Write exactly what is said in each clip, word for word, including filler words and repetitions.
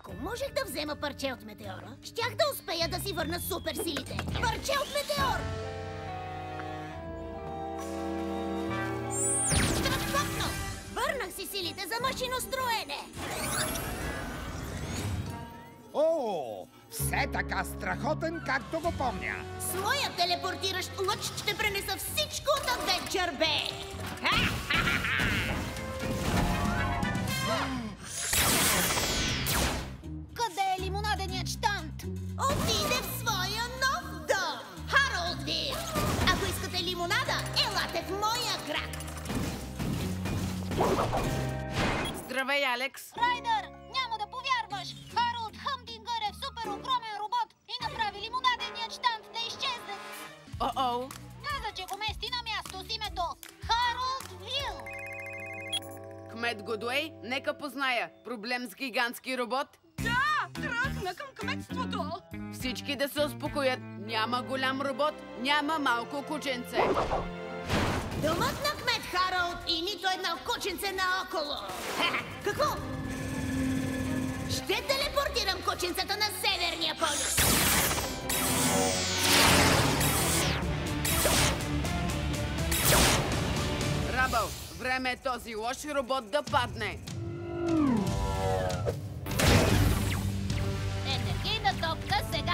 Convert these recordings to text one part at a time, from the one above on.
Ако можех да взема парче от метеора, щях да успея да си върна суперсилите. Парче от метеор! Страхотно! Върнах си силите за машиностроене! О, все така страхотен, както го помня. С моя телепортиращ лъч ще пренеса всичко от Adventure Bay! Къде е лимонаденият щанд? Отиде в своя нов дом! Харолдвил! Ако искате лимонада, елате в моя град! Здравей, Алекс! Райдър, няма да повярваш! Харолд Хъмдингър е супер огромен робот и направи лимонаденият щанд да изчезне. О-о! Каза, че го мести на място с името Харолдвил. Кмет Годуей, нека позная. Проблем с гигантски робот? Да, тръгна към кметството. Всички да се успокоят. Няма голям робот, няма малко кученце. Домът на кмет Харолд и нито едно кученце наоколо. Какво? Ще телепортирам кученцата на Северния полюс. Рабъл, време е този лош робот да падне. Енергийна топка сега.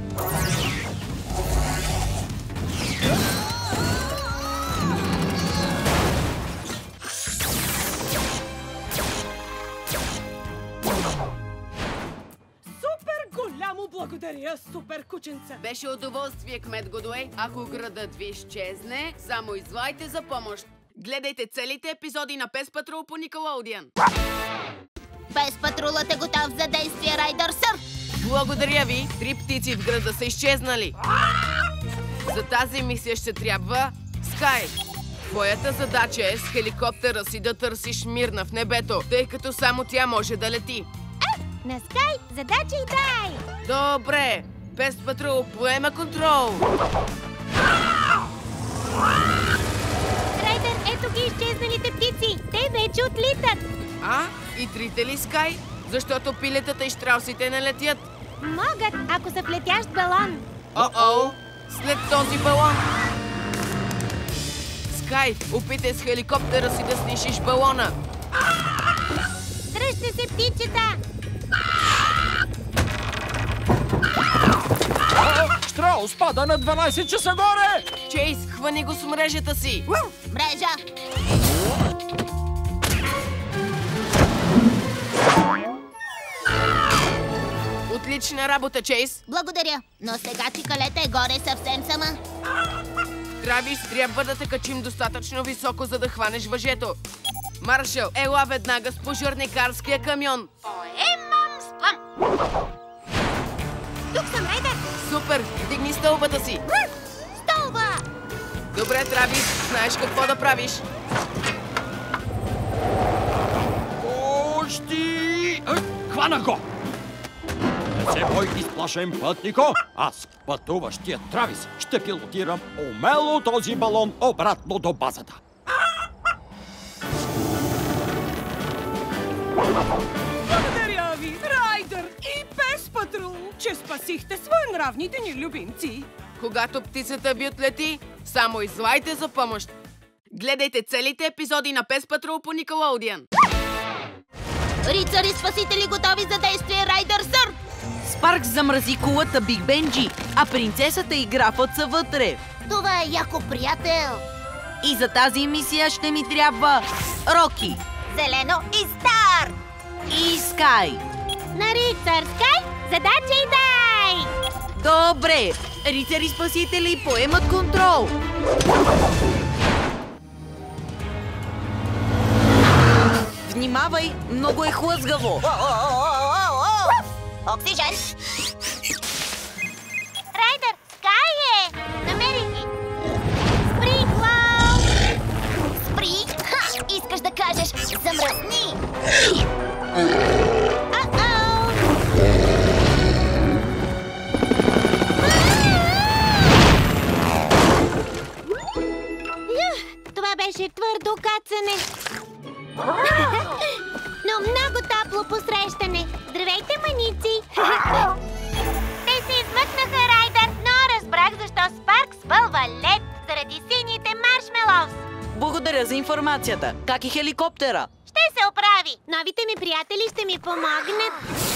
Голямо благодаря, супер кученца! Беше удоволствие, кмет Годуей. Ако градът ви изчезне, само извайте за помощ. Гледайте целите епизоди на Пес Патрул по Никелоудиан. Пес Патрулът е готов за действие, Райдър Сър! Благодаря ви! Три птици в града са изчезнали. За тази мисия ще трябва Скай. Твоята задача е с хеликоптера си да търсиш Мирна в небето, тъй като само тя може да лети. На Скай задача и дай! Добре! Пес Патрул поема контрол! Райдър, ето ги изчезналите птици! Те вече отлитат! А? И трите ли, Скай? Защото пилетата и щраусите не летят. Могат, ако са в летящ балон. О-о! След този балон! Скай, опитай с хеликоптера си да снишиш балона! Дръжте се, птичета! Штраус пада на дванайсет часа горе! Чейз, хвани го с мрежата си! Мрежа! Отлична работа, Чейз! Благодаря, но сега чикалета е горе съвсем сама. Травис, трябва да те качим достатъчно високо, за да хванеш въжето. Маршал, ела веднага с пожарникарския камион. Поемам сплам! Тук съм, Райдър! Супер! Дигни стълбата си! Стълба! Добре, Травис, знаеш какво да правиш. Пощи! Хвана го! Не се бой, изплашен пътнико! Аз, пътуващият Травис, ще пилотирам умело този балон обратно до базата. Благодаря ви, Райдър и Пес Патрул, че спасихте своенравните ни любимци. Когато птицата ви отлети, само излайте за помощ. Гледайте целите епизоди на Пес Патрул по Никелоудиан. Рицари спасители готови за действие, Райдър Сър! Спаркс замрази кулата Биг Бенджи, а принцесата и графът са вътре. Това е яко, приятел! И за тази мисия ще ми трябва Роки Зелено и старт! и Скай. На Рицар Скай задача и дай! Добре, рицари спасители поемат контрол. Внимавай, много е хлъзгаво. Оксижен! Райдър, Скай е! Намерих ги! Спри, Клау! Спри? Ха! Искаш да кажеш замръзни! А-ау! Това беше твърдо кацане! Но много топло посрещане! Здравейте, мани! информацията. Как е хеликоптера? Ще се оправи. Новите ми приятели ще ми помогнат.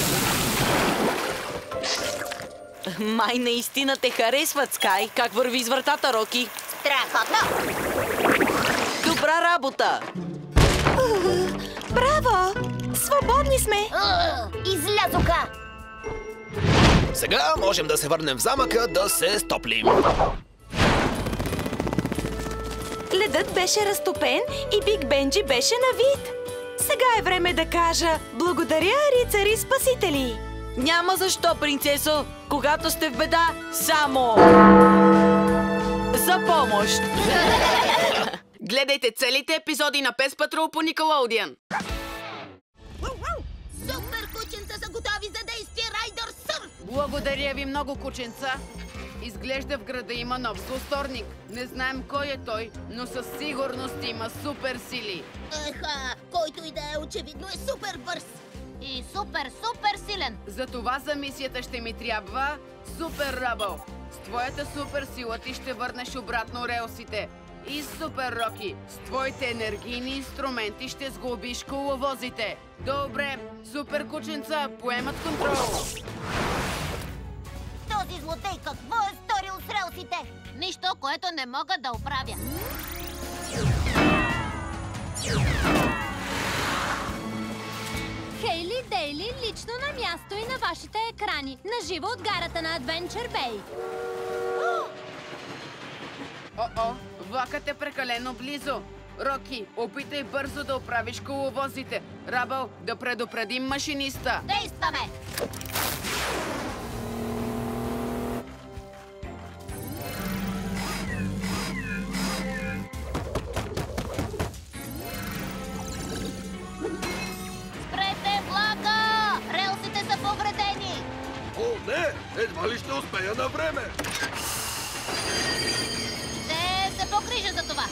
Май наистина те харесват, Скай. Как върви с вратата, Роки? Страхотно! Добра работа! Браво! Свободни сме! Излязоха! Сега можем да се върнем в замъка да се стоплим. Ледът беше разтопен и Биг Бенджи беше на вид. Сега е време да кажа благодаря, рицари спасители. Няма защо, принцесо. Когато сте в беда, само за помощ. Гледайте целите епизоди на Пес Патрул по Никелоудиан. Супер кученца са готови за действие, Райдър Сър! Благодаря ви много, кученца. Изглежда в града има нов злосторник. Не знаем кой е той, но със сигурност има супер сили. Еха, който и да е, очевидно е супер бърз. И супер, супер силен. Затова за мисията ще ми трябва Супер Ръбъл. С твоята супер сила ти ще върнеш обратно релсите. И Супер Роки, с твоите енергийни инструменти ще сглобиш коловозите. Добре, супер кученца, поемат контрол. Този злодей какво е сторил с релсите? Нищо, което не мога да оправя. Хейли Дейли лично на място и на вашите екрани. Наживо от гарата на Адвенчър Бей. О-о, влакът е прекалено близо. Роки, опитай бързо да оправиш коловозите. Рабъл, да предупредим машиниста. Действаме! Спрете влака! Релсите са повредени! О, не! Едва ли ще успея на време! Ще се погрижа за това.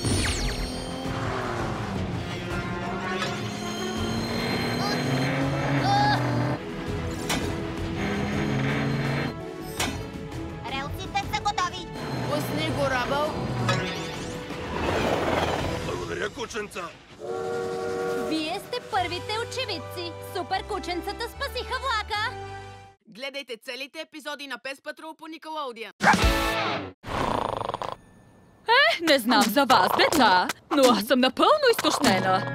Релсите са готови. Пусни го, Рабъл. Благодаря, кученца! Вие сте първите очевидци. Супер кученцата спасиха влака. Гледайте целите епизоди на Пес Патрул по Никелоудиан. Не знам за вас, деца, но аз съм напълно изтощена.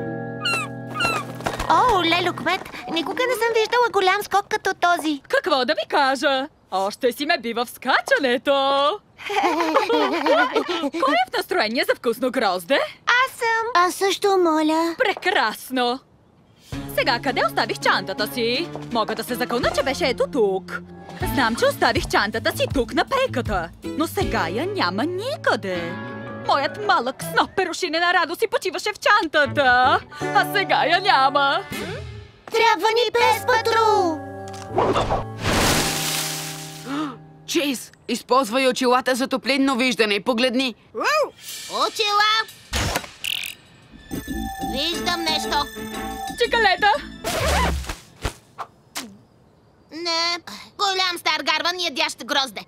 О, лело кмет, никога не съм виждала голям скок като този. Какво да ви кажа? Още си ме бива в скачането. Кой е в настроение за вкусно грозде? Аз съм. Аз също, моля. Прекрасно! Сега къде оставих чантата си? Мога да се закълна, че беше ето тук. Знам, че оставих чантата си тук на пейката, но сега я няма никъде. Моят малък сноп перушинена радост си почиваше в чантата, а сега я няма. Трябва ни Пес Патрул! Чейз, използвай очилата за топлинно виждане и погледни. Очила! Виждам нещо. Чикалета! Не, голям стар гарван ядящ грозде.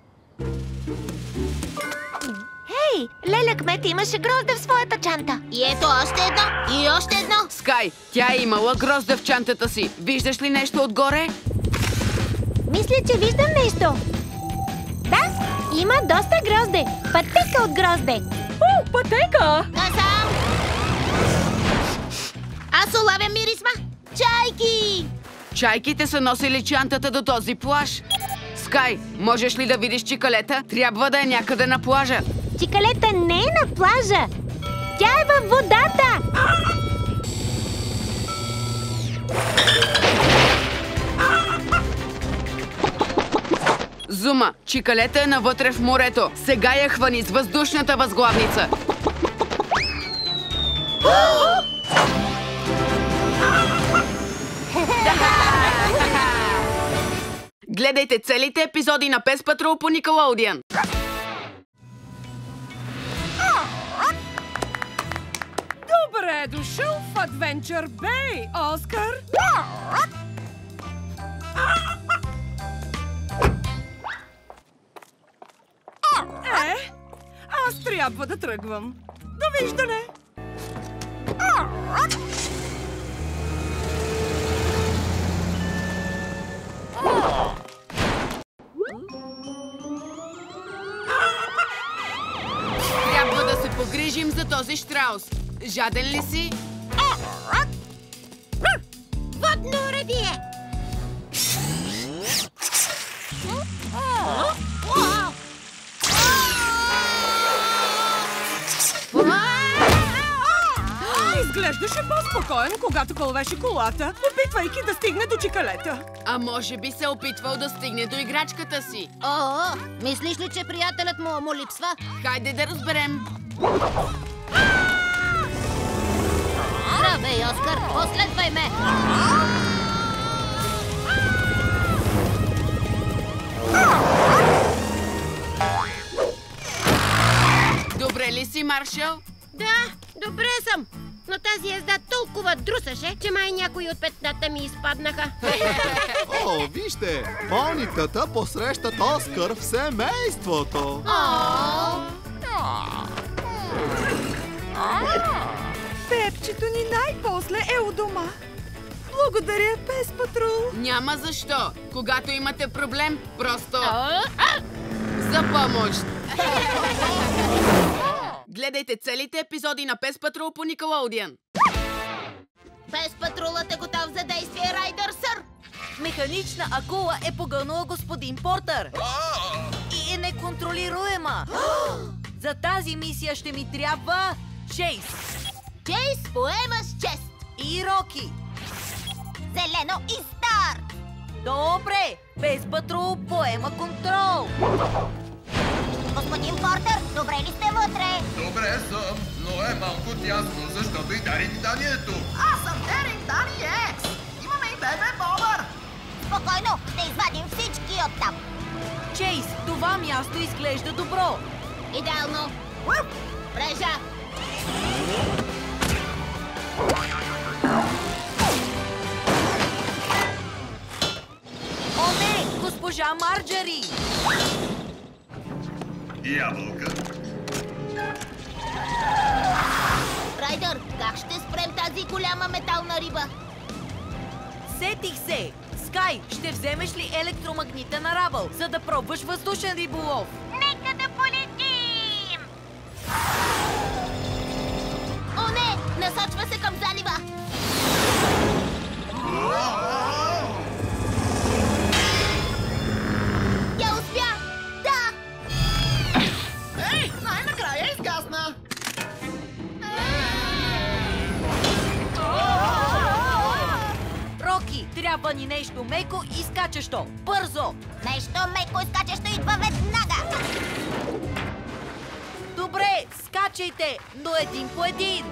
Хей, леля кмет имаше грозде в своята чанта. И ето още едно, и още едно. Скай, тя е имала грозде в чантата си. Виждаш ли нещо отгоре? Мисля, че виждам нещо. Да, има доста грозде. Пътека от грозде. О, пътека! Насам! Аз улавям мирисма. Чайки! Чайките са носили чантата до този плаж. Скай, можеш ли да видиш Чикалета? Трябва да е някъде на плажа. Чикалета не е на плажа. Тя е във водата. Зума, Чикалета е навътре в морето. Сега я хвани с въздушната възглавница. Гледайте целите епизоди на Пес Патрул по Никелоудиан. Добре дошъл в Адвенчър Бей, Оскар! Е, аз трябва да тръгвам. Довиждане! Трябва да се погрижим за този щраус. Жаден ли си? Водно уредие! Изглеждаше по-спокоен, когато кълвеше колата, опитвайки да стигне до чикалета. А може би се опитвал да стигне до играчката си. О, мислиш ли, че приятелят му му липсва? Хайде да разберем. Здравей, Оскар! Последвай ме! Добре ли си, Маршал? Да, добре съм. Но тази езда толкова друсаше, че май някои от петната ми изпаднаха. О, вижте! Пониката посрещат Оскар в семейството! Пепчето ни най-после е у дома. Благодаря, Пес Патрул. Няма защо. Когато имате проблем, просто... за помощ! Гледайте целите епизоди на Пес Патрул по Никелоудиан. Пес Патрулът е готов за действие, Райдър, сър! Механична акула е погълнала господин Портър. И е неконтролируема. За тази мисия ще ми трябва Чейз. Чейз поема с чест. И Роки. Зелено и старт. Добре, Пес Патрул поема контрол. Господин Портър, добре ли сте вътре? Добре съм, но е малко тясно, защото и Дарин Дани е тук. Аз съм Дарин Дани Екс. Имаме и бебе Бобър. Спокойно, ще извадим всички оттам. Чейз, това място изглежда добро. Идеално. Мрежа. О, не! Госпожа Марджари! Ябълка. Райдър, как ще спрем тази голяма метална риба? Сетих се! Скай, ще вземеш ли електромагнитен рабъл, за да пробваш въздушен риболов? Нека да полетим! О, не! Насочва се към залива! Тя успя! Да! Ей, най-накрая изгасна! Роки, трябва ни нещо меко и скачащо. Бързо! Нещо меко и скачащо идва веднага! Добре, скачайте, но един по един!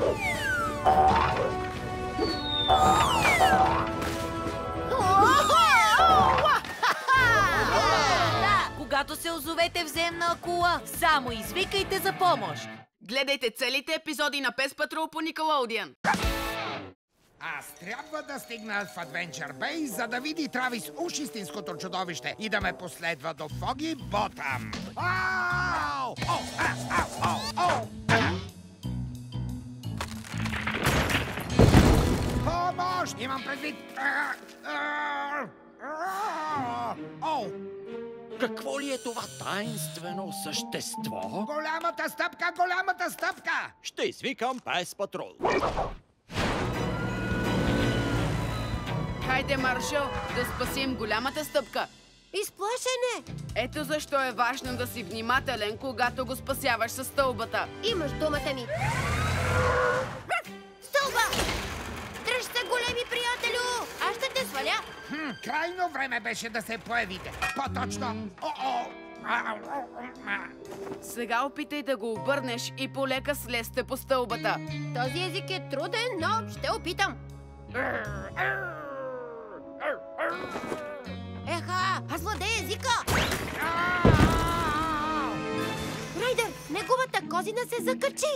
Когато се озовете в земна акула, само извикайте за помощ! Гледайте целите епизоди на Пес Патрул по Никелоудиан. Аз трябва да стигна в Адвенчър Бей, за да види Травис уж истинското чудовище и да ме последва до Фоги Ботъм. Ау! О, а, ау, ау, ау! Помощ! Имам предвид... О! Какво ли е това таинствено същество? Голямата стъпка, голямата стъпка! Ще извикам Пес Патрул. Хайде, Маршал, да спасим голямата стъпка. Изплашене! Ето защо е важно да си внимателен, когато го спасяваш със стълбата. Имаш думата ми. Стълба! Дръж се, големи приятелю! Аз ще те сваля! Хм, крайно време беше да се появите. По-точно... О-о! Сега опитай да го обърнеш и полека слезте по стълбата. Този език е труден, но ще опитам. Еха, аз владея езика! Райдър, неговата козина се закачи!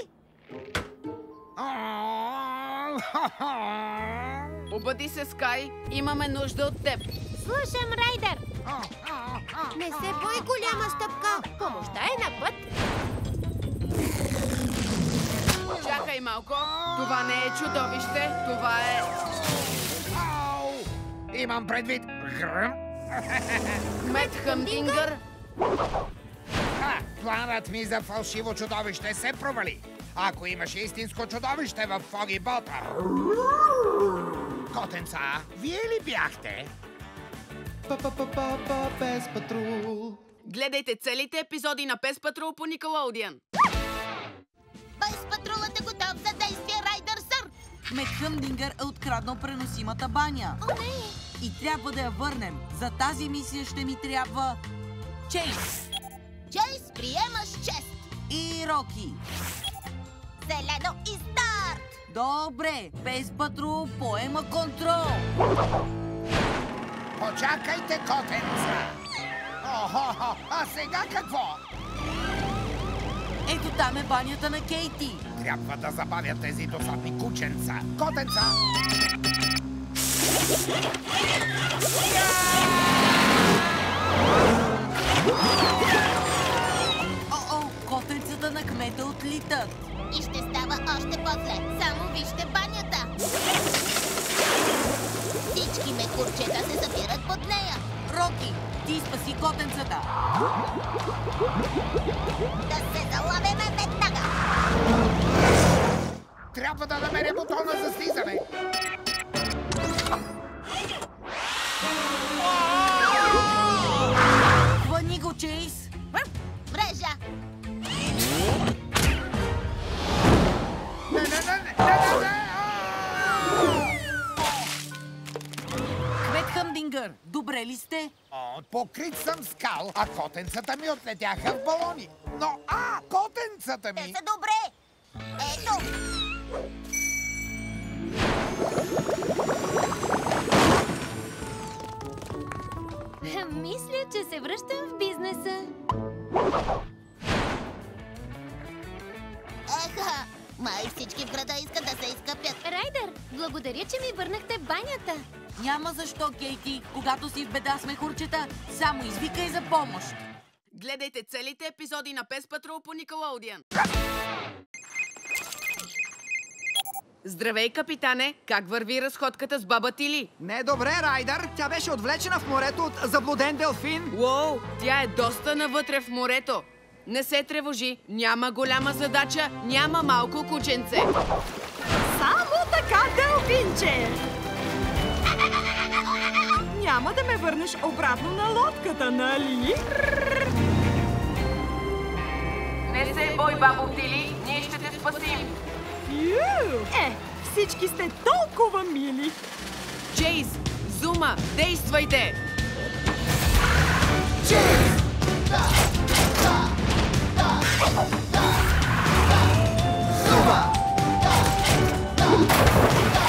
Обади се, Скай, имаме нужда от теб. Слушам, Райдър! Не се бой, голяма стъпка! Помощта е на път! Чакай! Чакай малко. Това не е чудовище, това е... Ау! Имам предвид... Гръм. Кмет Хъмдингър. А, планът ми за фалшиво чудовище се провали. Ако имаше истинско чудовище в Фоги Ботъм. Котенца, вие ли бяхте? Па-па-па-па, Пес Патрул. Гледайте целите епизоди на Пес Патрул по Никелоудиан. Пес Патрулът е готов за действие, Райдър, сър! Кмет Хъмдингър е откраднал преносимата баня. О, не! И трябва да я върнем. За тази мисия ще ми трябва... Чейз! Чейз, приемаш чест! И Роки! Зелено и старт! Добре, Пес Патрул поема контрол! Почакайте, котенца! Охо, а сега какво? Ето там е банята на Кейти. Трябва да забавя тези досадни кученца. Котенца! О-о, котенцата на кмета отлитат. И ще става още по-зле. Само вижте банята. Всички мекурчета се запират под нея. Роки, ти спаси котенцата. Да се залавяме веднага. Трябва да намеря бутона за слизане. Хвани го, Чейз. Мрежа. Не, не, не, не, не, не. Кмет Хъмдингър, добре ли сте? О, покрит съм скал, а котенцата ми отлетяха в балони. Но, а, котенцата ми... Те са добре. Ето. Мисля, че се връщам в бизнеса. Еха, май всички в града искат да се изкъпят. Райдър, благодаря, че ми върнахте банята. Няма защо, Кейти. Когато си в беда с мехурчета, само извикай за помощ. Гледайте целите епизоди на Пес Патрул по Никелоудиан. Здравей, капитане! Как върви разходката с баба Тили? Не добре, Райдър. Тя беше отвлечена в морето от заблуден делфин. Уоу, тя е доста навътре в морето. Не се тревожи, няма голяма задача, няма малко кученце. Само така, делфинче! Няма да ме върнеш обратно на лодката, нали? Не се бой, бабо Тили, ние ще те спасим. Ю! Е, всички сте толкова мили. Чейз, Зума, действайте! Чейз! Да! Да! Да! Да! Зума! Да! Да! Да!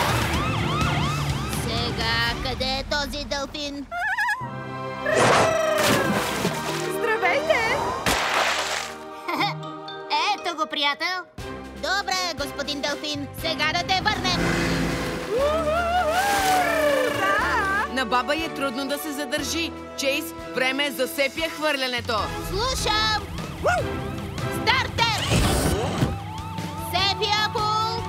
Сега, къде е този делфин? Здравейте! Ето го, приятел. Добре, господин делфин. Сега да те върнем. На баба е трудно да се задържи. Чейз, време е за сепия хвърлянето. Слушам! Стартер! Сепия пул!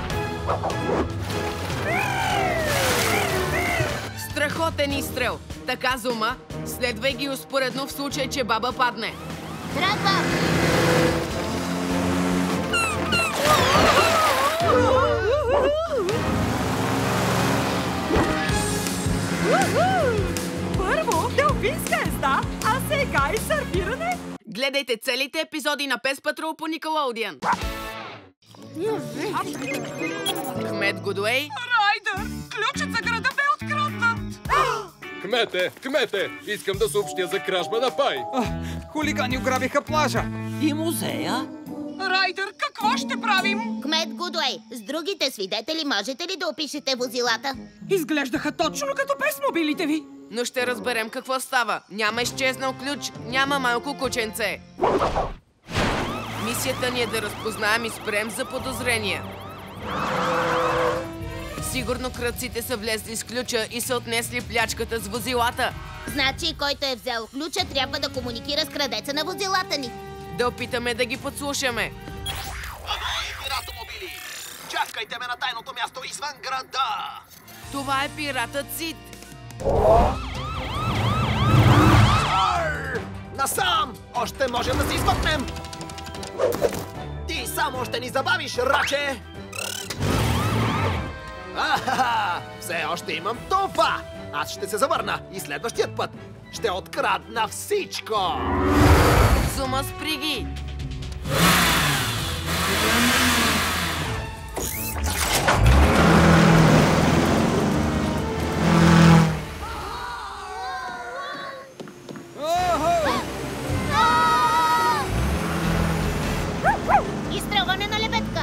Страхотен изстрел. Така, Зума, следвай ги успоредно в случай, че баба падне. Тръгвам! Първо делфинска езда, а сега и сърфиране. Гледайте целите епизоди на Пес Патрул по Никелоудиан. Кмет Гудуей. Райдър, ключът за града бе откраднат. Кмете, кмете, искам да съобщя за кражба на пай. Хулигани ограбиха плажа. И музея? Райдър, какво ще правим? Кмет Гудуей, с другите свидетели можете ли да опишете возилата? Изглеждаха точно като песмобилите ви. Но ще разберем какво става. Няма изчезнал ключ, няма малко кученце. Мисията ни е да разпознаем и спрем за подозрения. Сигурно крадците са влезли с ключа и са отнесли плячката с возилата. Значи, който е взел ключа, трябва да комуникира с крадеца на возилата ни. Да опитаме да ги подслушаме. Авой, пиратомобили! Чакайте ме на тайното място извън града! Това е пиратът Сид. Ар! Насам! Още можем да се измъкнем! Ти само ще ни забавиш, раче! Ахаха! Все още имам това! Аз ще се завърна и следващият път ще открадна всичко! Зума, спри ги! Изстрелване на лебедка!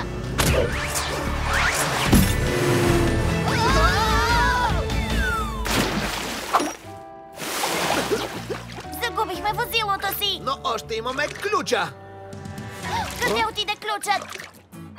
Загубихме возилото си! Но още имаме ключа! Къде отиде ключът?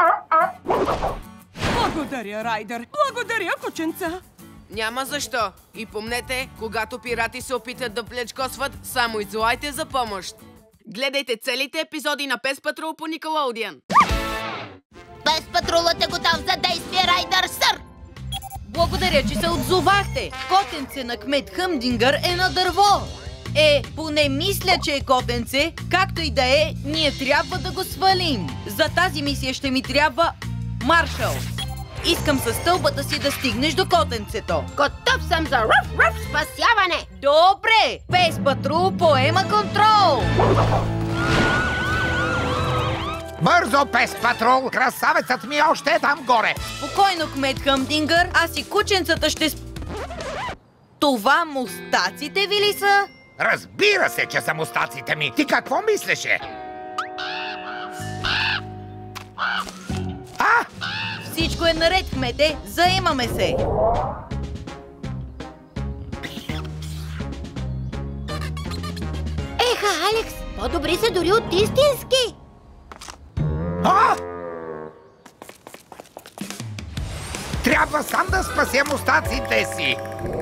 Благодаря, Райдър! Благодаря, кученца! Няма защо. И помнете, когато пирати се опитат да плячкосват, само иззлайте за помощ. Гледайте целите епизоди на Пес Патрул по Никелоудиан. Пес Патрулът е готов за действие, Райдър, сър! Благодаря, че се отзовахте. Котенце на кмет Хъмдингър е на дърво. Е, поне мисля, че е котенце. Както и да е, ние трябва да го свалим. За тази мисия ще ми трябва маршал. Искам със стълбата си да стигнеш до котенцето. Готов съм за ръв-ръв спасяване! Добре! Пес Патрул поема контрол! Бързо, Пес Патрул! Красавецът ми още е там горе! Спокойно, кмет Хъмдингър, аз и кученцата ще... Сп... Това мустаците ви ли са? Разбира се, че са мустаците ми! Ти какво мислеше? А? Всичко е наред, кмете! Заемаме се! Еха, Алекс! По-добри са дори от истински! А? Трябва сам да спася мустаците си!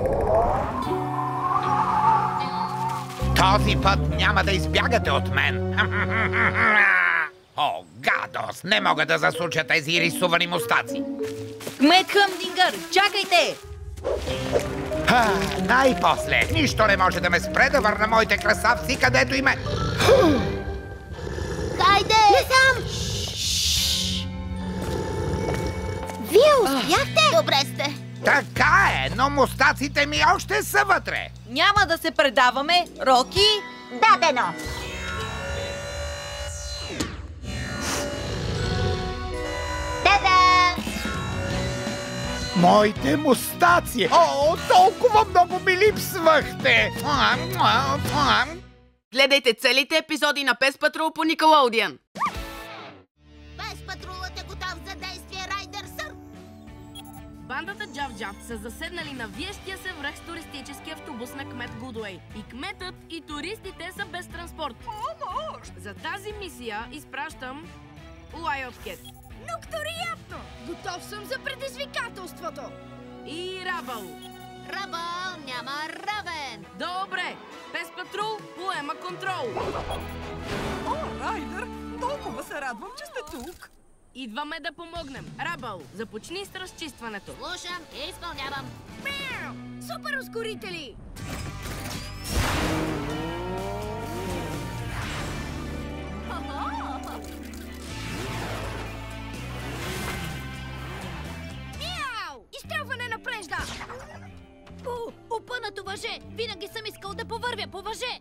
Този път няма да избягате от мен! О, гадост! Не мога да засуча тези рисувани мустаци! Кмет Хъмдингър, чакайте! А, най-после! Нищо не може да ме спре да върна моите красавци, където им е... Хайде! Не сам! Вие успяхте? Добре сте! Така е, но мустаците ми още са вътре! Няма да се предаваме, Роки! Дадено! Та-да! Моите мустаци! О, толкова много ми липсвахте! Гледайте целите епизоди на Пес Патрул по Никелоудиан. Пес Патрулът е готов за действие, Райдър, сър! Бандата Джав-Джав са заседнали на виещия се връх с туристически автобус на кмет Гудуей. И кметът, и туристите са без транспорт. Помощ! За тази мисия изпращам Уайлдкет. Нокториятно! Готов съм за предизвикателството! И Рабъл. Рабъл няма равен! Добре! Пес Патрул поема контрол! О, Райдър! Толкова се радвам, че сте тук! Идваме да помогнем. Рабъл, започни с разчистването. Слушам и изпълнявам. Мяу! Супер ускорители! Мяу! Изстрелване на прежда! О, опънато въже! Винаги съм искал да повървя по въже!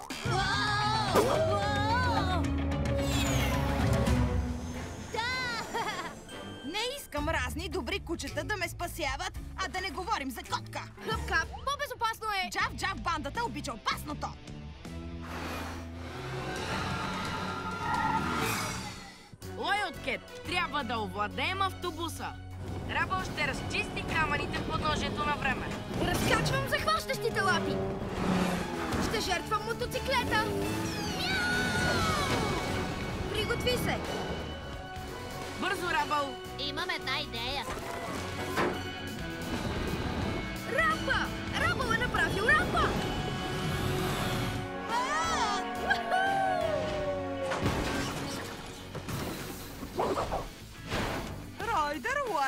Не искам разни добри кучета да ме спасяват, а да не говорим за котка. Хъпка, по-безопасно е! Джав-Джав бандата обича опасното. Уайлдкет, трябва да овладеем автобуса. Рабъл ще разчисти камъните в подножието на време. Разкачвам захващащите лапи. Ще жертвам мотоциклета. Приготви се. Бързо, Рабъл. Имам една идея. Рампа! Рабъл е направил рампа! Райдър,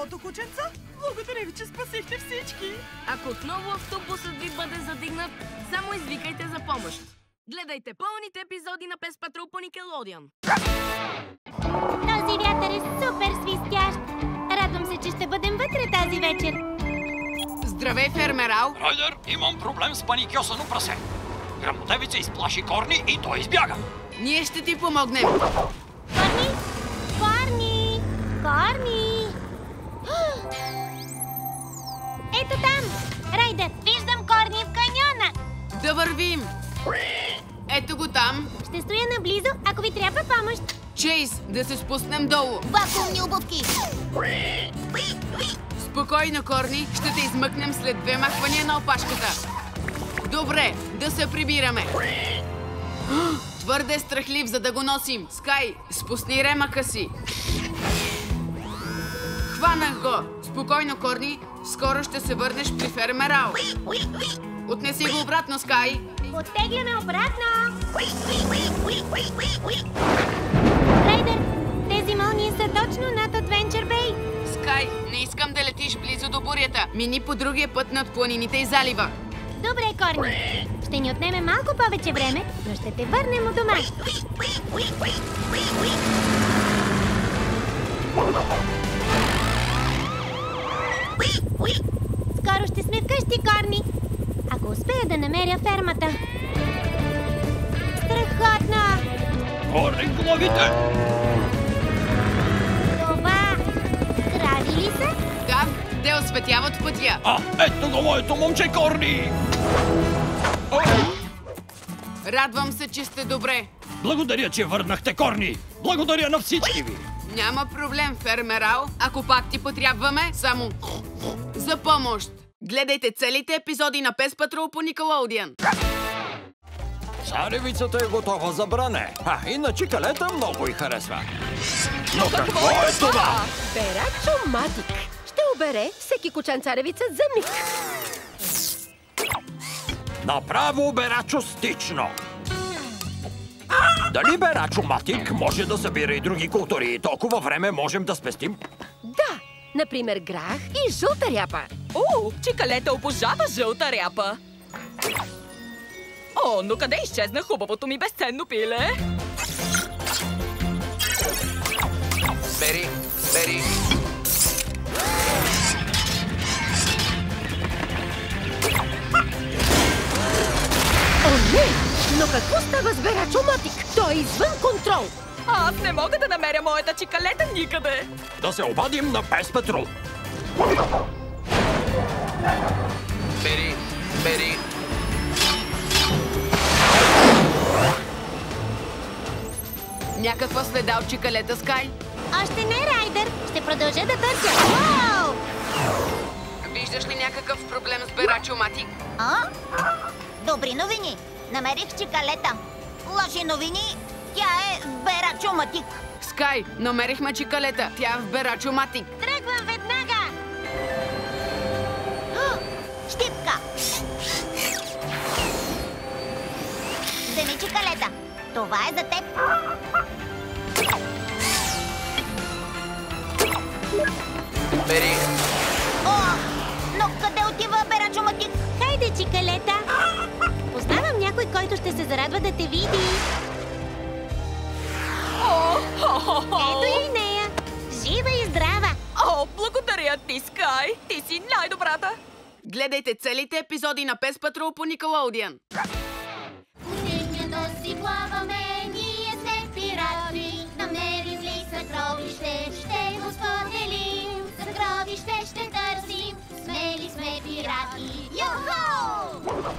цялото, кученца. Благодаря ви, че спасихте всички. Ако отново автобусът ви бъде задигнат, само извикайте за помощ. Гледайте пълните епизоди на Пес Патрул по Никелодион. Този вятър е супер свистящ. Радвам се, че ще бъдем вътре тази вечер. Здравей, фермерал! Райдер, имам проблем с паникьосано прасе. Гръмотевица изплаши Корни и той избяга. Ние ще ти помогнем. Корни! Корни! Корни! Ето там! Райдер, виждам Корни в каньона! Да вървим! Ето го там. Ще стоя наблизо, ако ви трябва помощ. Чейз, да се спуснем долу. Вакуумни обувки! Спокойно, Корни, ще те измъкнем след две махвания на опашката. Добре, да се прибираме. Твърде страхлив, за да го носим. Скай, спусни ремъка си. Хванах го. Спокойно, Корни, скоро ще се върнеш при фермерал. Отнеси го обратно, Скай. Оттегляме обратно! Райдер, тези мълнии са точно над Адвенчър Бей. Скай, не искам да летиш близо до бурята. Мини по другия път над планините и залива. Добре, Корни. Ще ни отнеме малко повече време, но ще те върнем от дома. Скоро ще сме вкъщи, Корни. Ако успея да намеря фермата. Страхотно! Корни, главите! Това крави ли са? Да, те осветяват пътя. А, ето го моето момче, Корни! Радвам се, че сте добре. Благодаря, че върнахте, Корни! Благодаря на всички ви! Няма проблем, фермерал. Ако пак ти потрябваме, само за помощ. Гледайте целите епизоди на Пес Патрул по Никелодион. Царевицата е готова за бране. А, иначе Калета много й харесва. Но какво е това? Берачо-матик. Ще обере всеки кучан царевица за миг. Направо берачостично. Дали берачо-матик може да събира и други култури и толкова време можем да спестим? Да, например грах и жълта ряпа. О, Чикалета обожава жълта ряпа. О, но къде изчезна хубавото ми безценно пиле? Бери, бери. О, не! Но какво става с Берачо-матик? Той е извън контрол! Аз не мога да намеря моята Чикалета никъде! Да се обадим на Пес Патрул! Бери, бери. Някаква следа от Чикалета, Скай? Още не, Райдер. Ще продължа да търся. Уау! Виждаш ли някакъв проблем с Берачо-матик? А? Добри новини. Намерих Чикалета. Лоши новини. Тя е в Берачо-матик. Скай, намерихме Чикалета. Тя е в Берачо-матик. Тръгвам веднага. Щипка. Вземи Чикалета. Това е за теб. Бери. О, но къде отива Берачо-матик? Хайде, Чикалета. Познавам някой, който ще се зарадва да те види. О, хо-хо-хо! Ето и нея. Жива и здрава. О, благодаря ти, Скай. Ти си най-добрата. Гледайте целите епизоди на Пес Патрул по Никелодион. Пустинята си плаваме, ние сме пирати. Намерим ли съкровище, ще го споделим. Съкровище ще търсим, смели сме пирати. Йохо!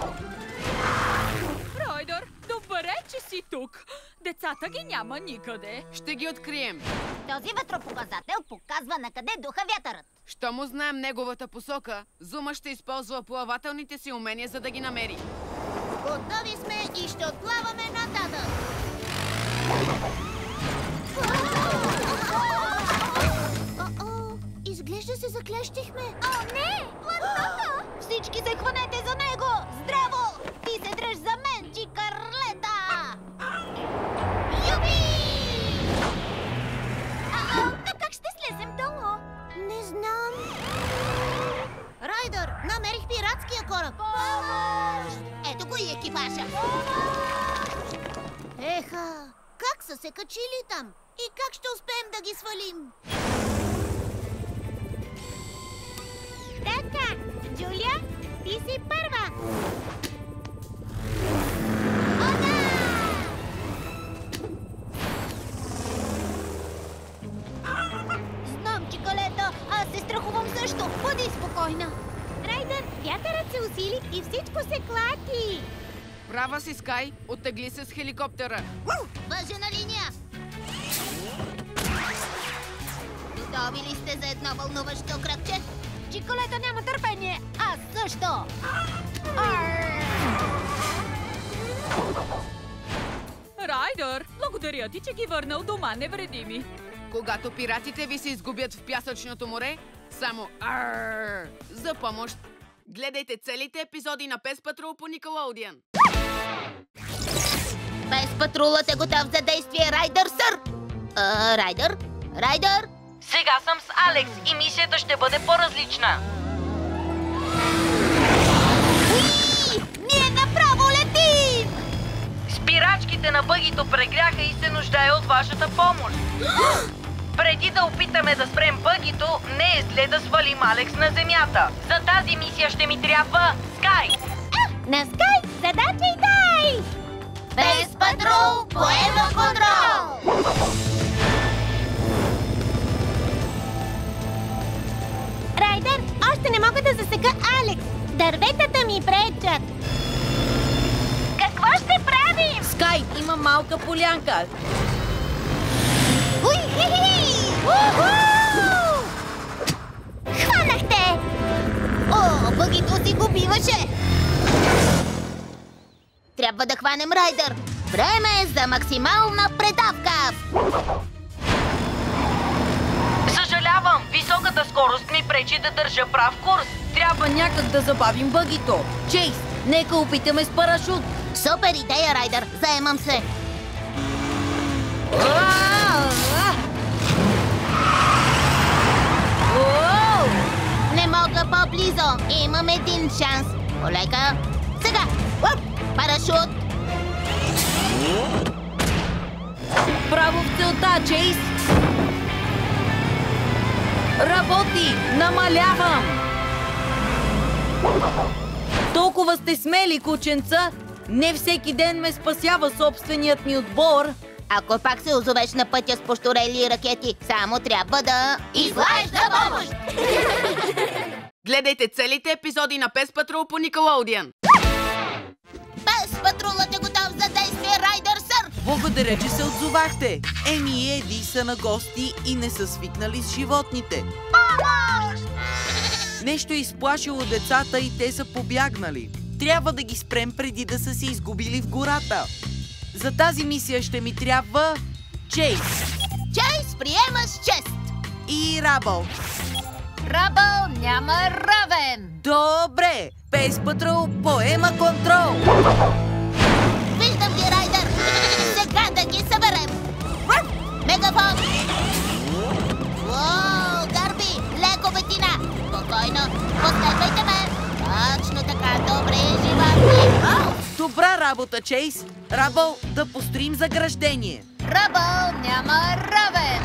Райдер, добре, че си тук. Децата ги няма никъде. Ще ги открием. Този ветропоказател показва на къде духа вятърът. Що му знаем неговата посока, Зума ще използва плавателните си умения, за да ги намери. Готови сме и ще отплаваме нататък. О-о, изглежда се заклещихме. О, не! Платното! Всички се хванете за него! Здраво! Ти се дръж за мен, Чикарлета! Юби! А-а, а как ще слезем долу? Не знам. кораб! Помощ! Ето го и екипажа! Еха, как са се качили там? И как ще успеем да ги свалим? Така, Джулия, ти си първа! Знам, Чиколето, аз се страхувам също. Бъди спокойна. Райдър, вятърът се усили и всичко се клати. Права си, Скай. Оттегли се с хеликоптера. Въжена линия. Готови ли сте за едно вълнуващо кръгче? Чиколето няма търпение. Аз също. Райдър, благодаря ти, че ги върнал дома невредими. Когато пиратите ви се изгубят в пясъчното море, само арррр за помощ. Гледайте целите епизоди на Пес Патрул по Никелоудиан. Пес Патрулът е готов за действие, Райдър, сър! А, Райдър? Райдър? Сега съм с Алекс и мисията ще бъде по-различна. Уи! Ние направо летим! Спирачките на бъгито прегряха и се нуждае от вашата помощ. Преди да опитаме да спрем бъгито, не е зле да свалим Алекс на земята. За тази мисия ще ми трябва Скай. А, на Скай задача и дай! Пес Патрул поема контрол! Райдър, още не мога да засека Алекс. Дърветата ми пречат. Какво ще правим? Скай, има малка полянка. Уй, хи-хи! Уху! Хванахте! О, бъгито си го биваше! Трябва да хванем Райдър. Време е за максимална предавка! Съжалявам, високата скорост ми пречи да държа прав курс. Трябва някак да забавим бъгито. Чейз, нека опитаме с парашут. Супер идея, Райдър. Заемам се. Не мога по-близо. Имам един шанс. Полека. Сега. Уп! Парашут. Право в целта, Чейз. Работи! Намалявам! Толкова сте смели, кученца! Не всеки ден ме спасява собственият ми отбор. Ако пак се озовеш на пътя с пощурели и ракети, само трябва да... излаеш за помощ! Гледайте целите епизоди на Пес Патрул по Никелоудиан. Пес Патрулът е готов за действие, Райдър, сър! Благодаря, че се отзовахте. Еми и Еди са на гости и не са свикнали с животните. Помощ! Нещо е изплашило децата и те са побягнали. Трябва да ги спрем преди да са се изгубили в гората. За тази мисия ще ми трябва Чейз. Чейз, приемаш чест! И Рабъл. Рабъл няма равен! Добре! Пес Патрул поема контрол! Виждам ги, Райдър! Сега да ги съберем! Мегафон! Уоу, Гарби! Леко, Бетина! Спокойно! Последвайте ме! Точно така, добре, животни! Добра работа, Чейз! Рабъл, да построим заграждение! Рабъл няма равен!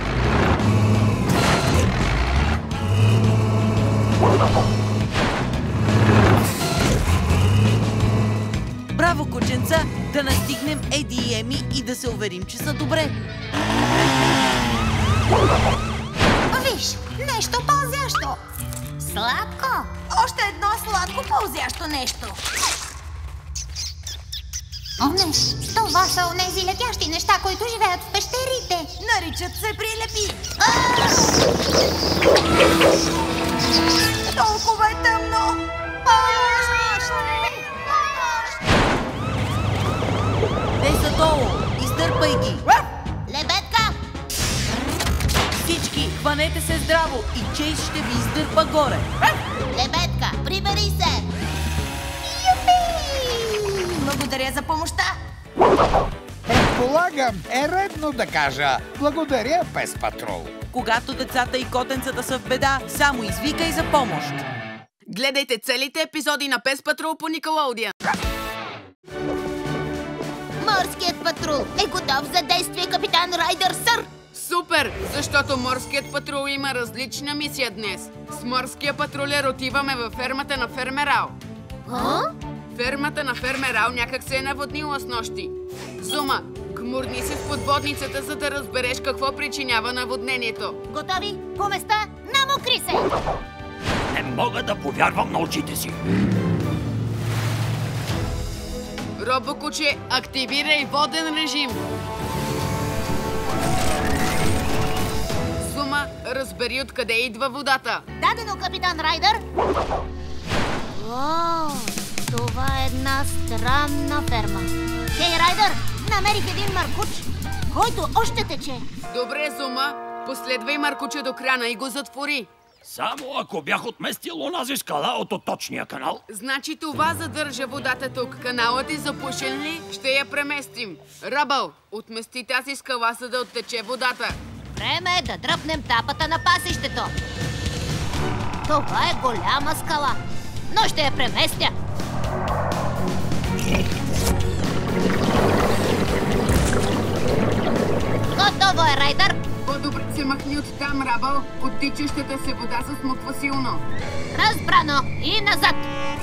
Браво, кученца! Да настигнем Еди и Еми и да се уверим, че са добре! Виж, нещо пълзящо! Сладко! Още едно сладко пълзящо нещо! О, не! Това са онези летящи неща, които живеят в пещерите! Наричат се прилепи! Толкова е тъмно! Помощ! Те са долу! Издърпай ги! Лебедка! Всички, хванете се здраво и Чейз ще ви издърпа горе! Лебедка, прибери се! Юпи! Благодаря за помощта! Предполагам, е редно да кажа благодаря, Пес Патрул. Когато децата и котенцата са в беда, само извикай за помощ. Гледайте целите епизоди на Пес Патрул по Никелоудиан. Морският патрул е готов за действие, капитан Райдър, сър! Супер! Защото Морският патрул има различна мисия днес. С Морския патрулер отиваме във фермата на Фермерал. А? Фермата на Фермерал някак се е наводнила с нощи. Зума, гмурни се в подводницата, за да разбереш какво причинява наводнението. Готови? По места, намокри се! Не мога да повярвам на очите си. Робокуче, активирай воден режим. Зума, разбери откъде идва водата. Дадено, капитан Райдър! О, това е една странна ферма. Хей, Райдър, намерих един маркуч, който още тече. Добре, Зума, последвай маркуча до крана и го затвори. Само ако бях отместил онази скала от отточния канал. Значи това задържа водата тук. Каналът е запушен ли? Ще я преместим. Ръбъл, отмести тази скала, за да оттече водата. Време е да дръпнем тапата на пасището. Това е голяма скала, но ще я преместя. Готово е, Райдър! По-добре се махни от там, Ръбъл. Оттичащата се вода се смуква силно. Разбрано! И назад!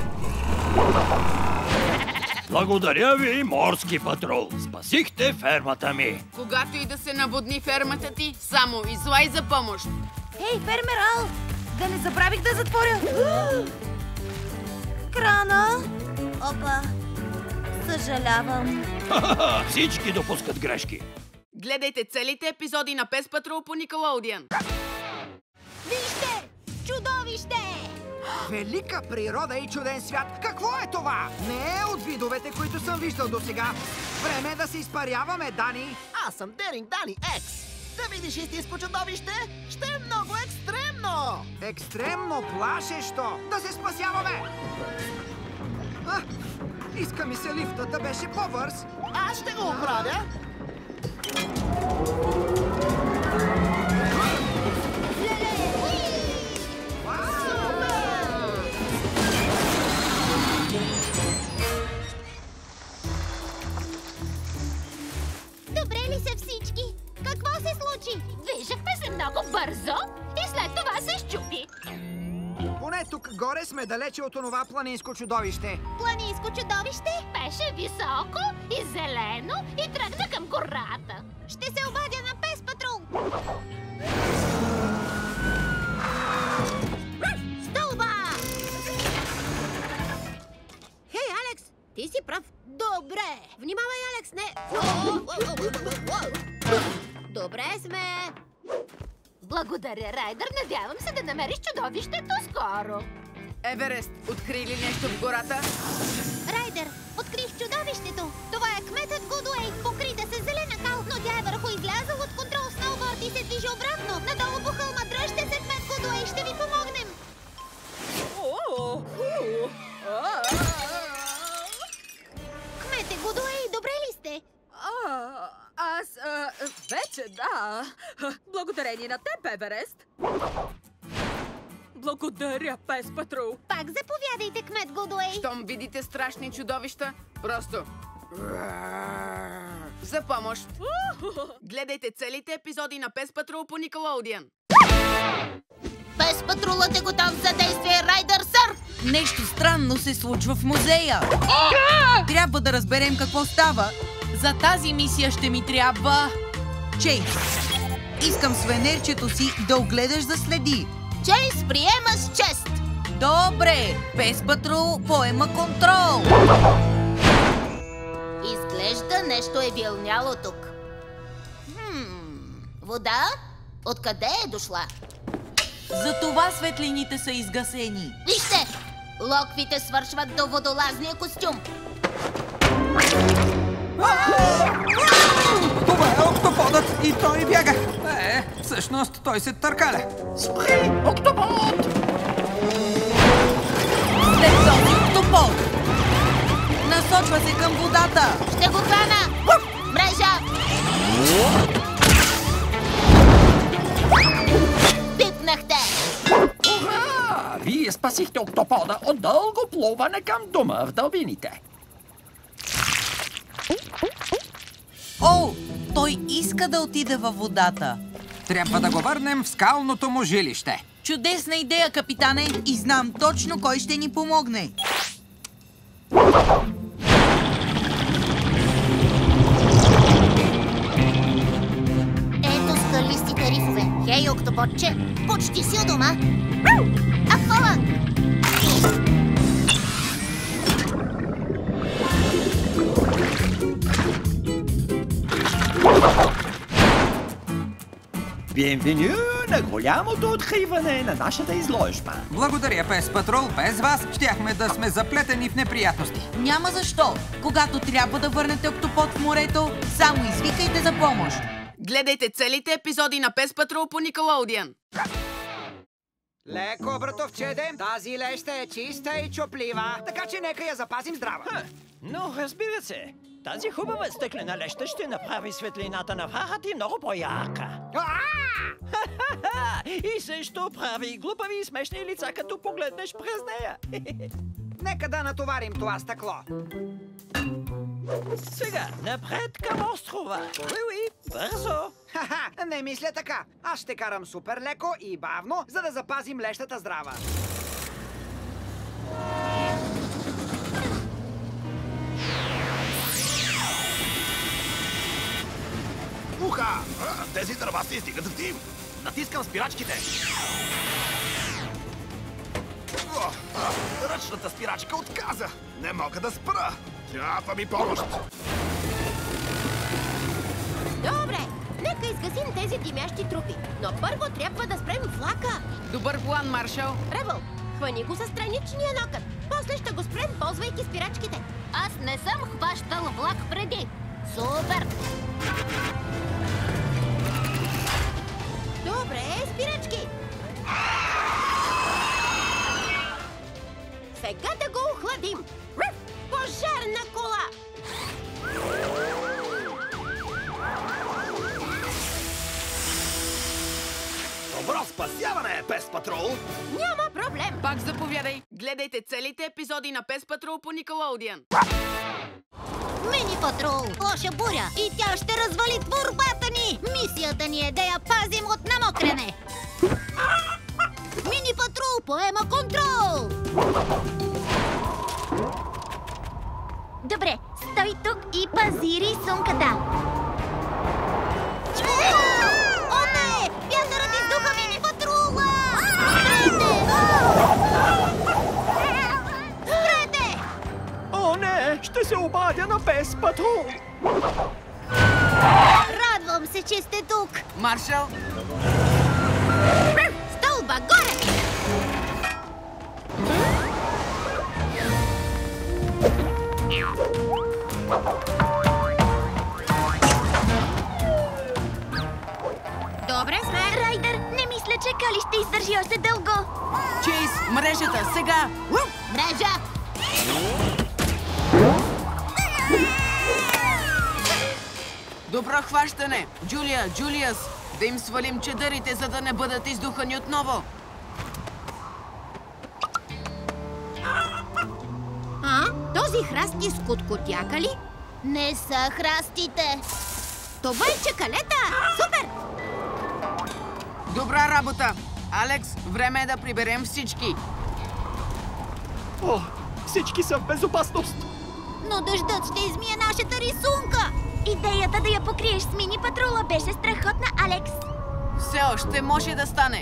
Благодаря ви, Морски патрул. Спасихте фермата ми. Когато и да се наводни фермата ти, само излай за помощ. Ей, Фермерал! Да не забравих да затворя. Крана. Опа. Съжалявам. Ха-ха-ха, всички допускат грешки. Гледайте целите епизоди на Пес Патрул по Никелоудиан. Вижте! Чудовище! Велика природа и чуден свят! Какво е това? Не е от видовете, които съм виждал досега. Време е да се изпаряваме, Дани. Аз съм Деринг Дани Екс. Да видиш истинско чудовище, ще е много екстремно! Екстремно плашещо! Да се спасяваме! А, иска ми се лифта да беше по-бърз. Аз ще го оправя! Добре ли са всички? Какво се случи? Движахме се много бързо и след това се счупи. Поне тук горе сме далече от онова планинско чудовище. Планинско чудовище беше високо и зелено и тръгна към гората. Ще се обадя на Пес Патрул. Стълба! Хей, Алекс, ти си прав. Добре. Внимавай, Алекс, не... Добре сме. Благодаря, Райдър. Надявам се да намериш чудовището скоро. Еверест, откри ли нещо в гората? Райдър, открих чудовището. Това е кметът Гудуей. Покрита се зелена кал, но тя е върху излязъл от контрол сноуборд и се движи обратно. Надолу по хълма, дръжте се, кмет Гудуей, ще ви помогнем. Кмете Гудуей, добре ли сте? А, аз а, вече да. Благодарение на теб, Еверест. Благодаря, Пес Патрул. Пак заповядайте, кмет Гудуей. Щом видите страшни чудовища, просто... За помощ! Гледайте целите епизоди на Пес Патрул по Никелоудиан. Пес Патрулът е готов за действие, Райдър, сър! Нещо странно се случва в музея. Трябва да разберем какво става. За тази мисия ще ми трябва... Чейз. Искам с венерчето си да огледаш за следи. Чейз приема с чест. Добре, Пес Патрул поема контрол. Изглежда нещо е вилняло тук. Хм, вода? Откъде е дошла? Затова светлините са изгасени. Вижте! Локвите свършват до водолазния костюм. Това е октоподът и той бяга. Е, всъщност той се търкаля. Спри, октопод! След този октопод насочва се към водата. Ще го хвана! Мрежа! Пипнахте! Ура! Вие спасихте извадихте октопода от дълго плуване към дома в дълбините. О, той иска да отиде във водата. Трябва да го върнем в скалното му жилище. Чудесна идея, капитане, и знам точно кой ще ни помогне. Ето скалистите рифове. Хей, октоподче, почти си у дома. Акваланг! Бенвеню на голямото откриване на нашата изложба. Благодаря, Пес Патрул. Без вас щяхме да сме заплетени в неприятности. Няма защо. Когато трябва да върнете октопод в морето, само извикайте за помощ. Гледайте целите епизоди на Пес Патрул по Никелоудиан. Леко, братовчеде, тази леща е чиста и чоплива, така че нека я запазим здрава. Ха, но разбира се, тази хубава стъклена леща ще направи светлината на врата ти много по-ярка. И също прави глупави и смешни лица, като погледнеш през нея. Нека да натоварим това стъкло. Сега, напред към острова. Уи-уи, бързо. Ха-ха, не мисля така. Аз ще карам супер леко и бавно, за да запазим лещата здрава. Уха! Тези дърва се стигат в дим. Натискам спирачките. О, ръчната спирачка отказа. Не мога да спра. Трябва ми помощ. Добре, нека изгасим тези димящи трупи. Но първо трябва да спрем влака. Добър план, Маршал. Ребъл, хвани го със страничния нокът. После ще го спрем, ползвайки спирачките. Аз не съм хващал влак преди. Супер! Добре, спирачки! Сега да го охладим! Пожарна кола! Добро спасяване, Пес Патрул! Няма проблем! Пак заповядай! Гледайте целите епизоди на Пес Патрул по Никелоудиан. Мини Патрул! Лоша буря! И тя ще развали творбата ни! Мисията ни е да я пазим от намокрене! Мини Патрул поема контрол! Добре, стой тук и пази рисунката! О, не! Вятърът издуха Мини Патрула! Спрете! Спрете! О, не! Ще се обадя на Пес Патрул! Радвам се, че сте тук! Маршал! Стълба горе! Добре сме. Райдър, не мисля, че Кали ще издържи още дълго. Чейз, мрежата, сега! Мрежа! Добро хващане! Джулия, Джулиас! Да им свалим чадърите, за да не бъдат издухани отново! А? Този храст изкуткотяка ли? Не са храстите. Това е чакалета! Супер! Добра работа! Алекс, време е да приберем всички. О, всички са в безопасност. Но дъждът ще измие нашата рисунка. Идеята да я покриеш с Мини Патрула беше страхотна, Алекс. Все още може да стане.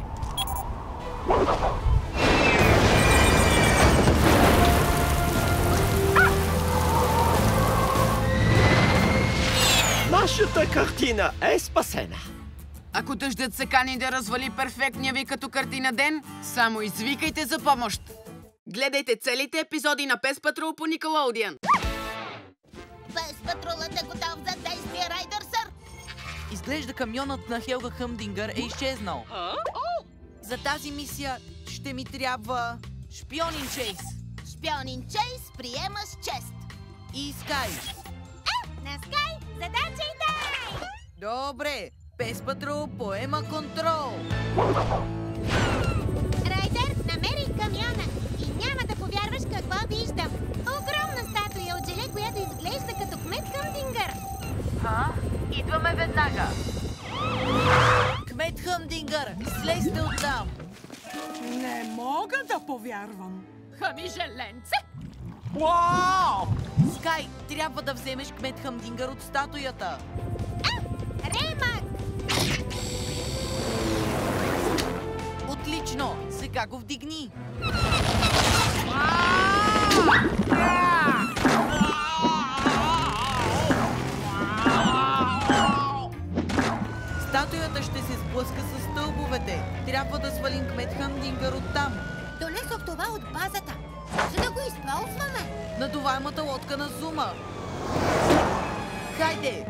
Нашата картина е спасена. Ако дъждът се кани да развали перфектния ви като картина ден, само извикайте за помощ. Гледайте целите епизоди на Пес Патрул по Никелоудиан. Пес Патрулът е готов за действие, Райдър, сър! Изглежда камионът на Хелга Хъмдингър е изчезнал. За тази мисия ще ми трябва шпионин Чейз. Шпионин Чейз приема с чест. И Скай. Е, на Скай задача и дай! Добре, Пес Патрул поема контрол. Райдър, намери камиона и Аха, идваме веднага. Кмет Хъмдингър, слезте оттам. Не мога да повярвам. Хамижеленце! Уау! Скай, трябва да вземеш кмет Хъмдингър от статуята. Ремък! Отлично! Сега го вдигни. Статуята ще се сблъска с стълбовете. Трябва да свалим кмет Хъмдингър оттам. Донесох това от базата. За да го използваме. Надуваемата лодка на Зума. Хайде!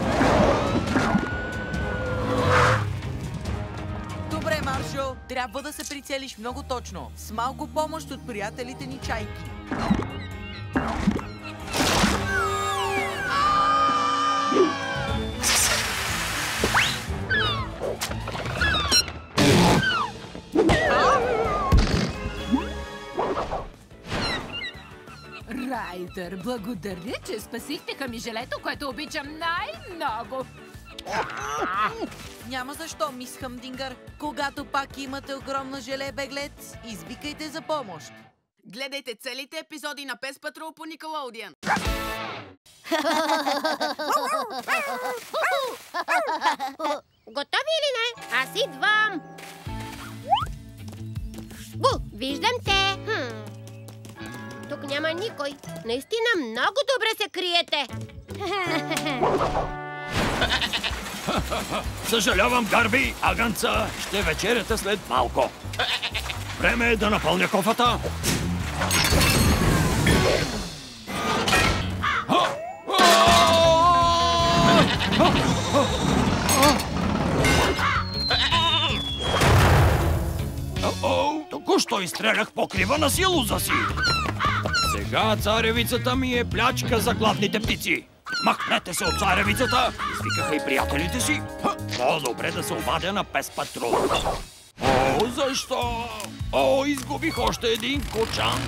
Добре, Маршо. Трябва да се прицелиш много точно. С малко помощ от приятелите ни чайки. Райдър, благодаря, че спасихте хамижелето, което обичам най-много. Няма защо, мис Хъмдингър. Когато пак имате огромна желе беглец, извикайте за помощ. Гледайте целите епизоди на Пес Патрул по Никелоудиан. Готови или не? Аз идвам! Бу, виждам те! Хм. Тук няма никой. Наистина много добре се криете. Съжалявам, Гарби, агънца. Ще вечеряте след малко. Време е да напълня кофата. О-о, току-що изстрелях покрива на силуза си. Сега царевицата ми е плячка за гладните птици. Махнете се от царевицата! Извикаха и приятелите си. По-добре да се обадя на Пес Патрул. О, защо? О, изгубих още един кочан.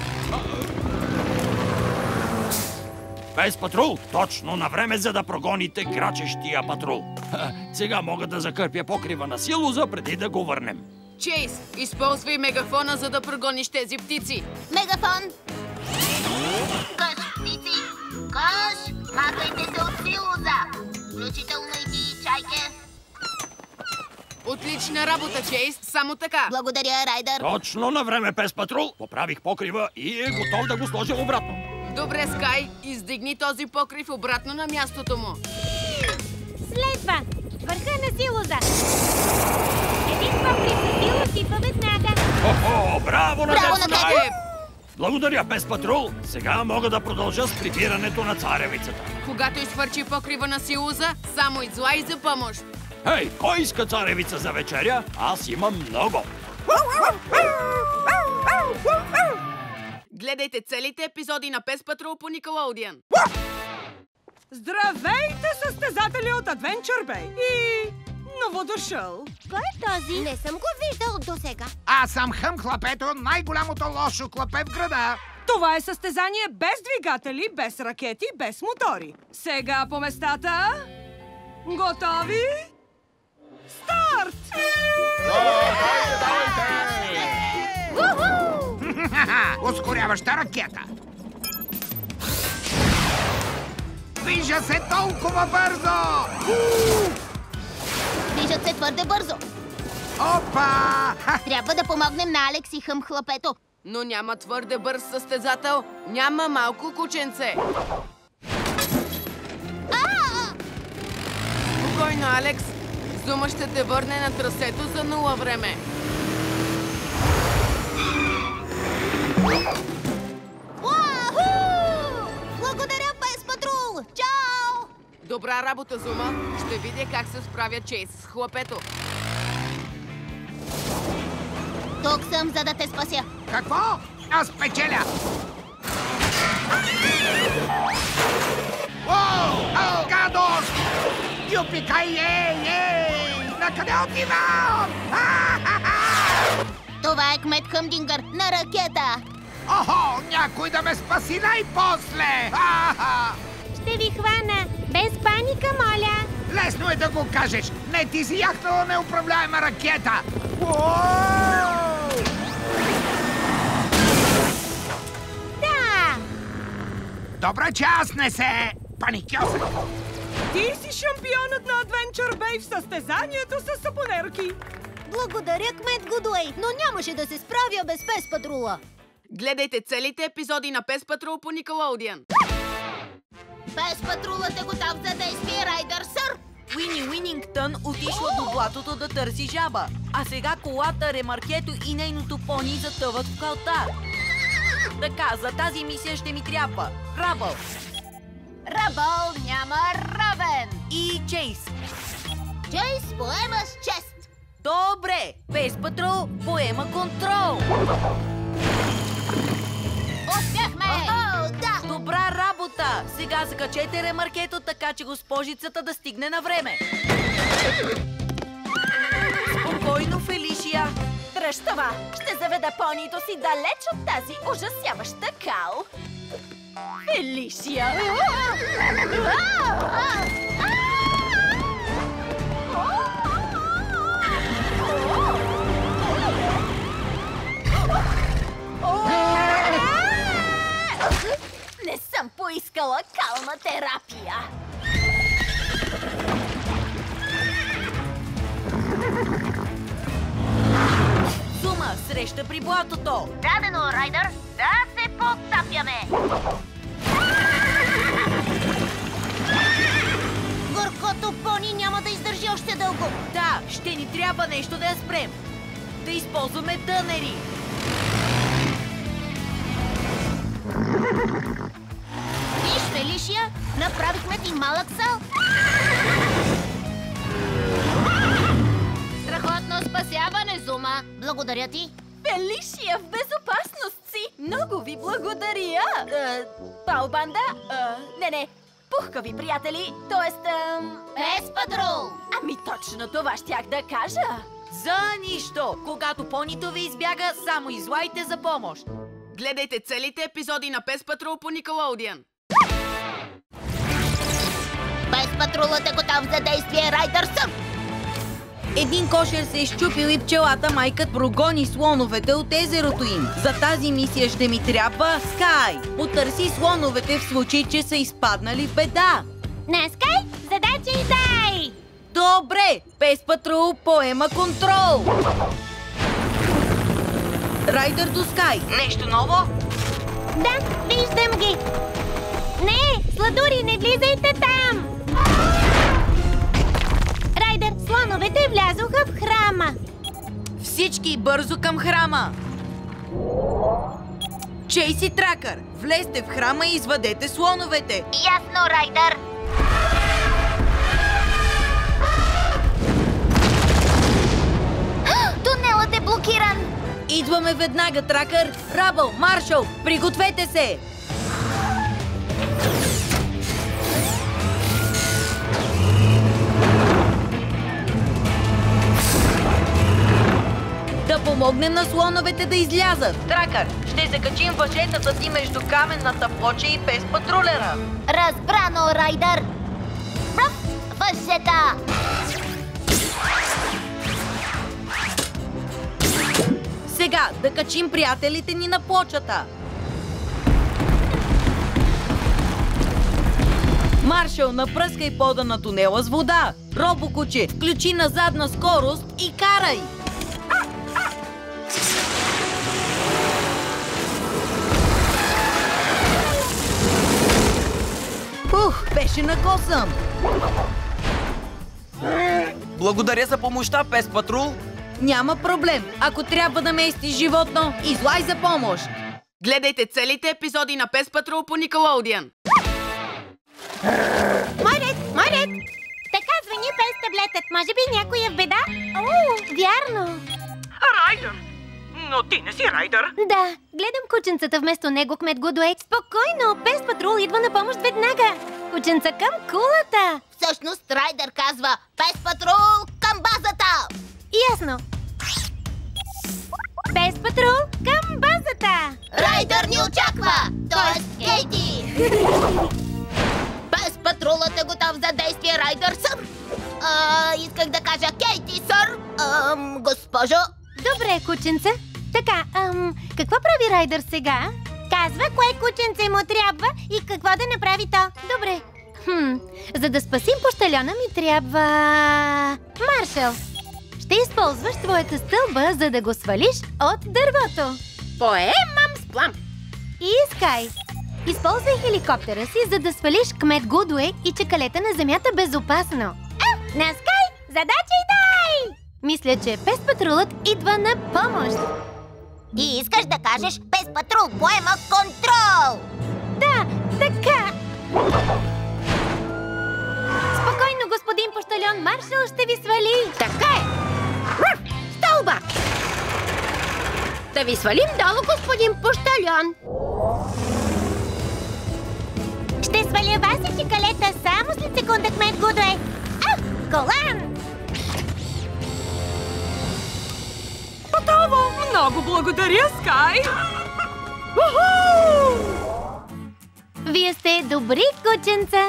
Пес Патрул, точно на време, за да прогоните крачещия патрул. Сега мога да закърпя покрива на силуза, преди да го върнем. Чейз, използвай мегафона, за да прогониш тези птици. Мегафон! Къш, птици! Къш! Махайте се от силуза! Включително и ти, чайке! Отлична работа, Чейз! Само така! Благодаря, Райдър! Точно на време, Пес Патрул! Поправих покрива и е готов да го сложа обратно. Добре, Скай! Издигни този покрив обратно на мястото му. Следва! Върха на силуза! Един покрив на силуз идва веднага! О-хо! Браво на Браво теб, на Скай! теб! Благодаря, Пес Патрул! Сега мога да продължа с прибирането на царевицата. Когато изхвърчи покрива на силуза, само излай за помощ. Хей, кой иска царевица за вечеря? Аз имам много. Гледайте целите епизоди на Пес Патрул по Никелоудиан. Здравейте, състезатели от Adventure Bay! И новодошъл. Кой е този? Не съм го виждал досега. Аз съм Хъм Хлапето, най-голямото лошо клапе в града. Това е състезание без двигатели, без ракети, без мотори. Сега по местата. Готови? Старт! Давайте, давайте! Ускоряваща ракета. Движа се толкова бързо! Движат се твърде бързо. Опа! Трябва да помогнем на Алекс и Хъм Хлапето. Но няма твърде бърз състезател. Няма малко кученце. Спокойно, Алекс. Зума ще те върне на трасето за нула време. Благодаря, Пес Патрул! Чао! Добра работа, Зума. Ще видя как се справя Чейз с Хлапето. Тук съм, за да те спася. Какво? Аз печеля! О, о, гадост! Юпикай, ей, ей! Накъде отивам? Това е кмет Хъмдингър на ракета. Охо, някой да ме спаси най-после! ще ви хвана. Без паника, моля. Лесно е да го кажеш. Не, ти си яхнала неуправляема ракета. Да! Добре, че аз не се паникьосах. Ти си шампионът на Adventure Bay в състезанието с сапонерки. Благодаря, кмет Гудуей, но нямаше да се справя без Пес Патрула. Гледайте целите епизоди на Пес Патрул по Никелоудиан. Пес Патрулът е готов за действие, Райдър, сър! Уини Уинингтън отишла до блатото да търси жаба, а сега колата, ремаркето и нейното пони затъват в калта. Така, за тази мисия ще ми трябва Рабъл. Рабъл няма равен! И Чейс. Чейс поема с чест! Добре, Пес Патрул поема контрол. Успяхме! О, да! Добра работа! Сега закачете ремаркето, така че госпожицата да стигне на време. Спокойно, Фелишия. Дръж това! Ще заведа понито си далеч от тази ужасяваща кал. Фелишия! Не съм поискала кална терапия. Зума, среща при блатото. Дадено, Райдър. Да се потапяме. Горкото пони няма да издържи още дълго. Да, ще ни трябва нещо да я спрем. Да използваме дънери. Виж, Фелишия, направихме ти малък сал. Страхотно спасяване, Зума. Благодаря ти. Фелишия, в безопасност си! Много ви благодаря! Е, Паубанда? Е, не, не, пухкави приятели, т.е. Пес Патрул! Ами точно това щях да кажа! За нищо! Когато понито ви избяга, само излайте за помощ. Гледайте целите епизоди на Пес Патрул по Никелоудиан. Пес Патрулът е готов за действие, Райдър, сър! Един кошер се е изчупил и пчелата майкът прогони слоновете от езерото им. За тази мисия ще ми трябва Скай. Потърси слоновете в случай, че са изпаднали в беда. На Скай, задача и дай! Добре, Пес Патрул поема контрол. Райдър до Скай. Нещо ново? Да, виждам ги. Не, сладури, не влизайте там! Райдър, слоновете влязоха в храма. Всички бързо към храма. Чейс и Тракър, влезте в храма и извадете слоновете. Ясно, Райдър. Тунелът е блокиран. Идваме веднага, Тракър. Рабъл, Маршал, пригответе се. Да помогнем на слоновете да излязат. Тракър, ще закачим въжетата си между каменната плоча и Пес Патрулера. Разбрано, Райдър. Пръв, въжета! Сега да качим приятелите ни на плочата. Маршал, напръскай пода на тунела с вода. Робокуче, включи на задна скорост и карай. Ух, беше на косъм. Благодаря за помощта, Пес Патрул. Няма проблем. Ако трябва да местиш животно, излай за помощ. Гледайте целите епизоди на Пес Патрул по Никелоудиан. Морет, Морет! Така звъни Пес таблетът. Може би някой е в беда? О, вярно. Райдър! Но ти не си Райдър. Да, гледам кученцата вместо него, кмет Гудуей. Спокойно, Пес Патрул идва на помощ веднага. Кученца към кулата. Всъщност Райдър казва Пес Патрул към базата. Ясно. Пес Патрул към базата. Райдър ни очаква, т.е. Кейти. готов за действие, Райдър, сър? А, исках да кажа Кейти, сър. Ам, госпожо. Добре, кученце. Така, ам, какво прави Райдър сега? Казва кое кученце му трябва и какво да направи то. Добре. Хм, за да спасим пощальона ми трябва... Маршал, ще използваш твоята стълба, за да го свалиш от дървото. Поемам с плам. И Скай, използвай хеликоптера си, за да свалиш кмет Гудуей и чакалета на земята безопасно. А, на Скай, задача и дай! Мисля, че Пес Патрулът идва на помощ. И искаш да кажеш Пес Патрул поема контрол! Да, така! Спокойно, господин пощальон, Маршал ще ви свали! Така е! Стълба! Да ви свалим долу, господин пощальон! Ще сваля вас и чакалета само след секунда, кмет Гудуей! А, колан! Готово! Много благодаря, Скай! Уху! Вие сте добри кученца!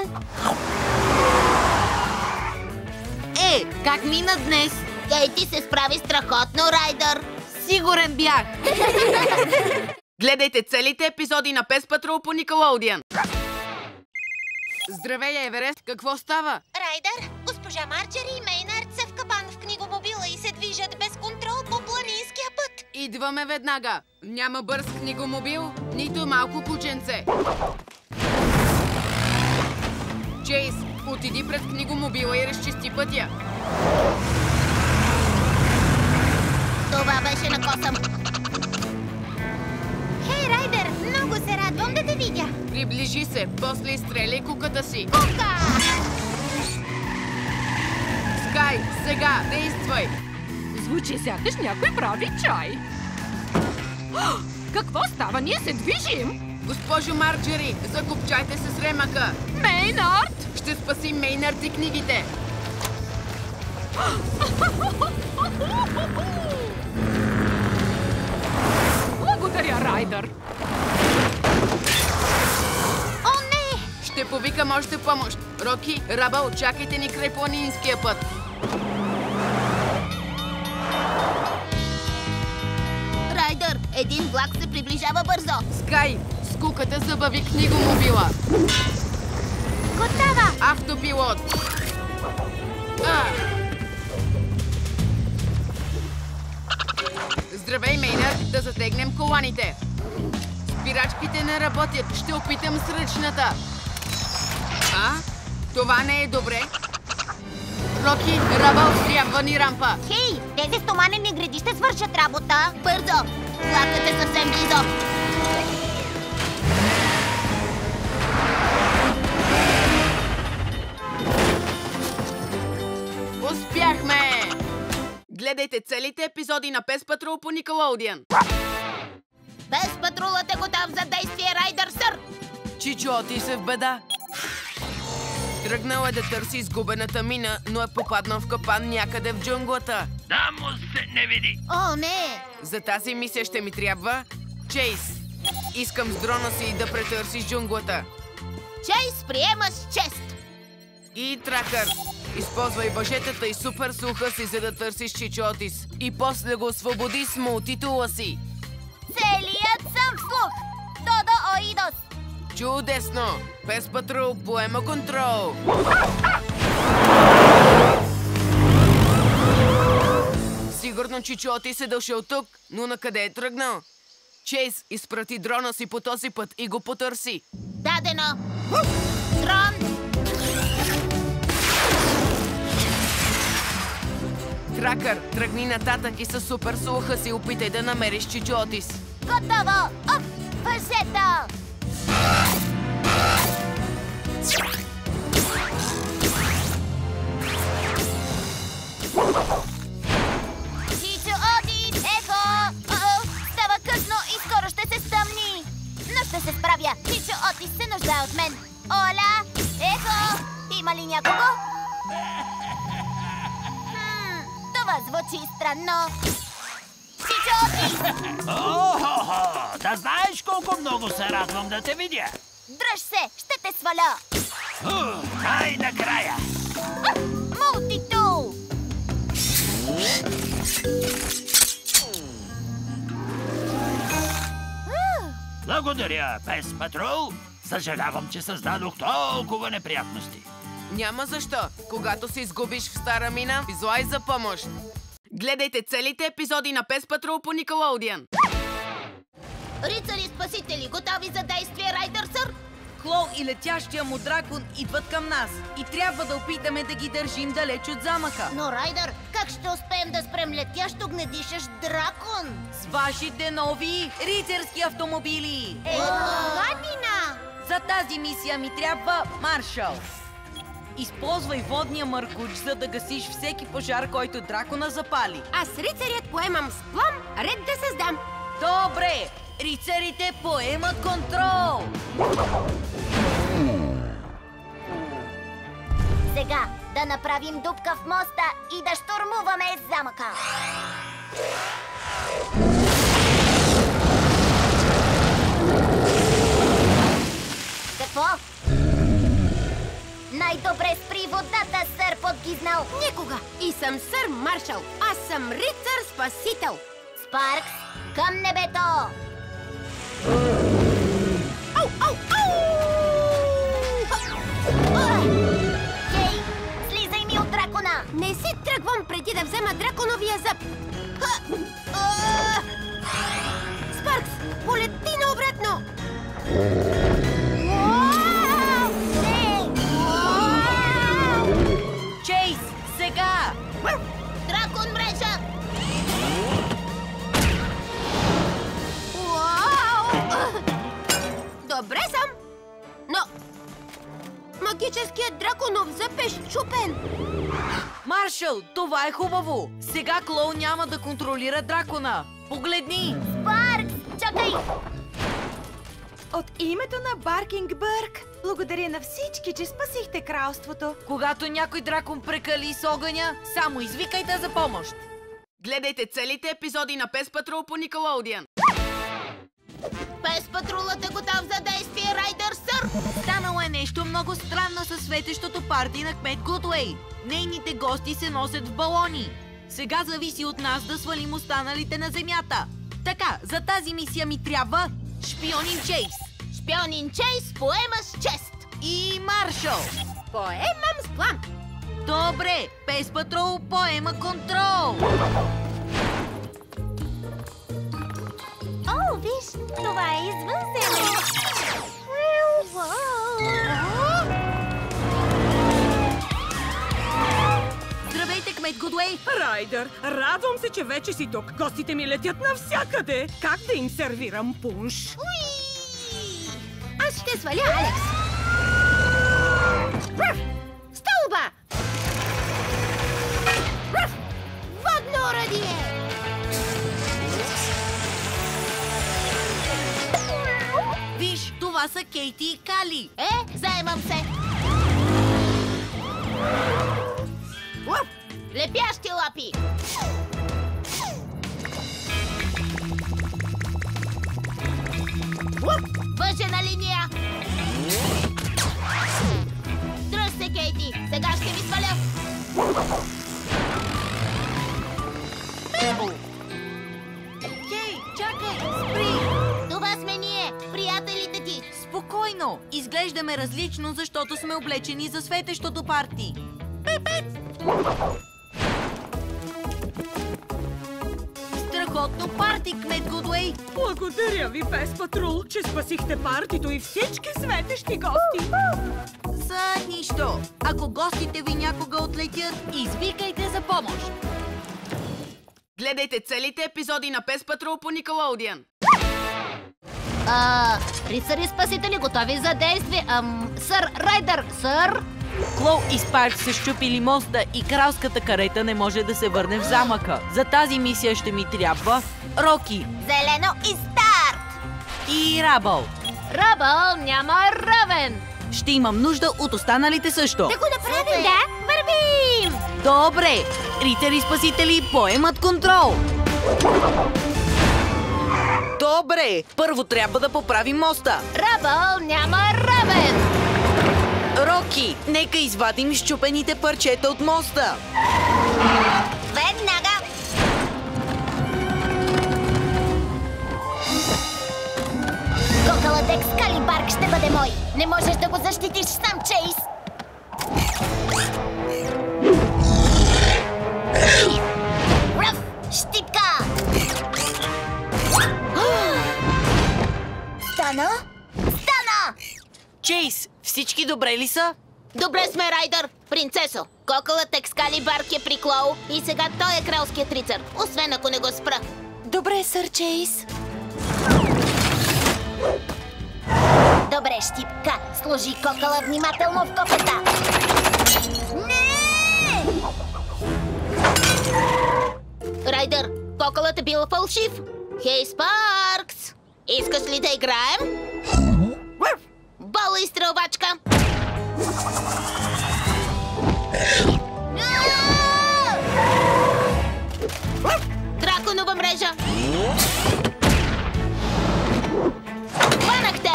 Е, как мина днес? Кейти се справи страхотно, Райдър! Сигурен бях! Гледайте целите епизоди на Пес Патрул по Никелодиан! Здравей, Еверест! Какво става? Райдър, госпожа Марджери и Мейнард са в капан в книгомобила и се движат без контрол по планинския път. Идваме веднага! Няма бърз книгомобил, нито малко кученце. Чейз, отиди пред книгомобила и разчисти пътя. Това беше на косъм. Хей, Райдър, много се радвам да те видя. Приближи се, после изстреляй куката си. Кука! Скай, сега, действай! Звучи сякаш някой прави чай. Какво става? Ние се движим! Госпожо Марджери, закопчайте се с ремъка! Мейнард! Ще спасим Мейнард и книгите! Благодаря, Райдър! О, не! Ще повикам още помощ! Роки, Рабъл, чакайте ни край планинския път! Райдър, един влак се приближава бързо! Скай, с куката забави книгомобила! Готова! Автопилот! А! Здравей, Мейнард, да затегнем коланите! Спирачките не работят, ще опитам с ръчната! А? Това не е добре! Роки, Рабъл, трябва ни рампа! Хей, тези стоманени гради ще свършат работа! Бързо! Влакът е съвсем близо! Успяхме! Гледайте целите епизоди на Пес Патрул по Никелодиан! Пес Патрулът е готов за действие, Райдър, сър! Чичо Отис е в беда. Тръгнал е да търси изгубената мина, но е попаднал в капан някъде в джунглата. Да му се не види! О, не! За тази мисия ще ми трябва Чейз. Искам с дрона си да претърсиш джунглата. Чейз, приемаш чест! И Тракър. Използвай въжетата и супер слуха си, за да търсиш Чичо Отис. И после го освободи с мултитула си. Целият съм слух! Додо Оидос! Чудесно! Пес Патрул поема контрол! Сигурно Чичо Отис е дошъл тук, но на къде е тръгнал? Чейз, изпрати дрона си по този път и го потърси. Дадено! Дрон! Тракър, тръгни нататък и със супер слуха си опитай да намериш Чичо Отис. Готово! Оп! Въжета! Чичо Отис! Ехо! О-о! Става късно и скоро ще се стъмни! Но ще се справя! Чичо Отис се нуждае от мен! Оля! Ехо! Има ли някого? Хм, това звучи странно! Чичо Отис! О-хо-хо! Да знаеш колко много се радвам да те видя! Дръж се! Ще те сваля! Най-накрая! Мултитул! Благодаря, Пес Патрул. Съжалявам, че създадох толкова неприятности. Няма защо. Когато се изгубиш в стара мина, излай за помощ. Гледайте целите епизоди на Пес Патрул по Никелоудиан. Рицари-спасители, готови за действие, Райдър сър? Клоу и летящия му дракон идват към нас и трябва да опитаме да ги държим далеч от замъка. Но, Райдър, как ще успеем да спрем летящо гнедишещ дракон? С вашите нови рицарски автомобили! Е, гадина! За тази мисия ми трябва Маршал. Използвай водния мъркуч, за да гасиш всеки пожар, който дракона запали. Аз, рицарят, поемам с план ред да създам. Добре! Рицарите поемат контрол! Сега да направим дупка в моста и да щурмуваме замъка. Какво? Най-добре спри водата, сър Подгизнал. Никога! И съм сър Маршал. Аз съм рицар-спасител. Спаркс, към небето! Ау, ау, ау! Кей, слизай ми от дракона! Не си тръгвам преди да взема драконовия зъб! Спаркс, полети наобратно! Чейз, сега! Дракон мрежа! Добре съм, но магическият драконов зъб е щупен. Маршал, това е хубаво! Сега Клоу няма да контролира дракона. Погледни! Спаркс, чакай! От името на Баркингбърг, благодаря на всички, че спасихте кралството. Когато някой дракон прекали с огъня, само извикайте за помощ. Гледайте целите епизоди на Пес Патрул по Никелоудиан. Пес Патрулът е готов за действие, Райдър сър! Станало е нещо много странно със светещото парти на кмет Гудуей. Нейните гости се носят в балони. Сега зависи от нас да свалим останалите на земята. Така, за тази мисия ми трябва Шпионин Чейз. Шпионин Чейз, поема с чест. И Маршал. Поемам с план. Добре, Пес Патрул поема контрол. О, виж, това е извънземен. Здравейте, кмет Гудуей! Райдър, радвам се, че вече си тук. Гостите ми летят навсякъде. Как да им сервирам пунш? Уи! Аз ще сваля Алекс. Ръф! Стълба! Ръф! Водно оръдие! Виж, това са Кейти и Кали. Е, заемам се. Уф! Лепящи лапи! Уф! Въжена линия! Дръж се, Кейти! Сега ще ви сваля! Кей, чакай! Спри! Това сме ние, приятелите ти! Спокойно! Изглеждаме различно, защото сме облечени за светещото парти. Страхотно парти, кмет Гудуей! Благодаря ви, Пес Патрул, че спасихте партито и всички светещи гости. За нищо! Ако гостите ви някога отлетят, извикайте за помощ! Гледайте целите епизоди на Пес Патрул по Никелоудиан. А, рицари-спасители, готови за действие. Ам, сър Райдър, сър! Клоу и Спарк са щупили моста и кралската карета не може да се върне в замъка. За тази мисия ще ми трябва Роки. Зелено и старт! И Рабъл. Рабъл няма равен! Ще имам нужда от останалите също. Да го направим, да? Вървим! Добре! Рицари-спасители поемат контрол! Добре! Първо трябва да поправим моста. Рабъл няма равен! Роки всички! Нека извадим счупените парчета от моста! Веднага! Кокалът Екскалибарк ще бъде мой! Не можеш да го защитиш сам, Чейз! Ръв! Щипка! Стана? Стана! Чейз, всички добре ли са? Добре сме, Райдър! Принцесо, кокалът Екскалибарк е при Клоу и сега той е кралският рицар, освен ако не го спра. Добре, сър Чейз. Добре, Щипка, сложи кокала внимателно в копата. Не! Райдър, кокалът е бил фалшив. Хей, Спаркс! Искаш ли да играем? Бола и стрелвачка! Драконова мрежа! Хванахте!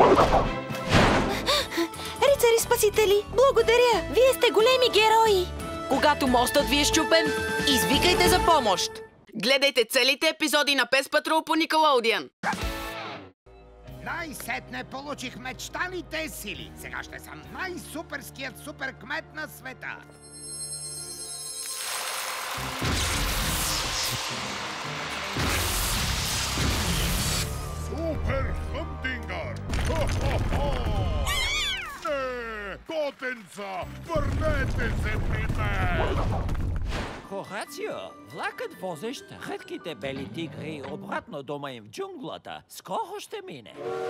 Рицари спасители, благодаря! Вие сте големи герои! Когато мостът ви е счупен, извикайте за помощ! Гледайте целите епизоди на Пес Патрул по Никелоудиан! Най-сетне получих мечтаните сили. Сега ще съм най-суперският суперкмет на света. Супер Хъмдингър! Хо-хо-хо! Не! Котенца! Върнете се при мен! Хорацио, влакът возещ редките бели тигри обратно дома им в джунглата скоро ще мине.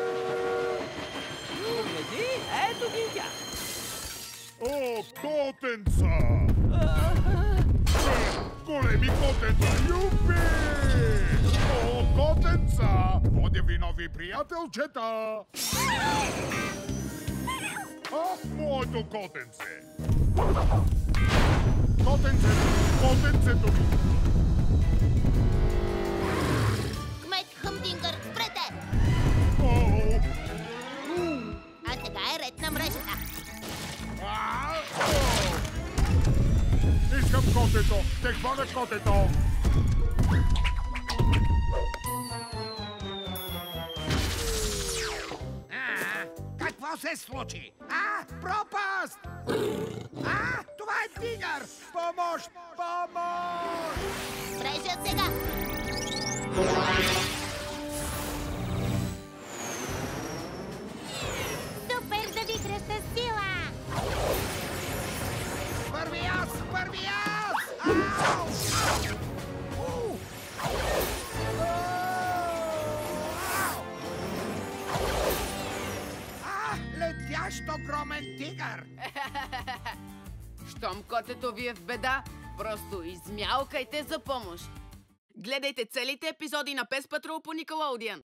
Погледни, ето ги тях. О, котенца! Големи котенца, юпи! О, котенца! Водя ви нови приятелчета! Ах, моето котенце! Котенцето! Котенцето ми! Кмет Хъмдингър, спрете! О! А сега е ред на мрежата. Искам котето! Ще хвана котето! А, какво се случи? А, пропаст! А, това е тигър! Помощ! Помощ! Мрежа сега! Супер завихреща сила! Първи аз! Първи аз! Ау! Ау! А, летящ огромен тигър! Щом котето ви е в беда, просто измялкайте за помощ. Гледайте целите епизоди на Пес Патрул по Никелоудиан.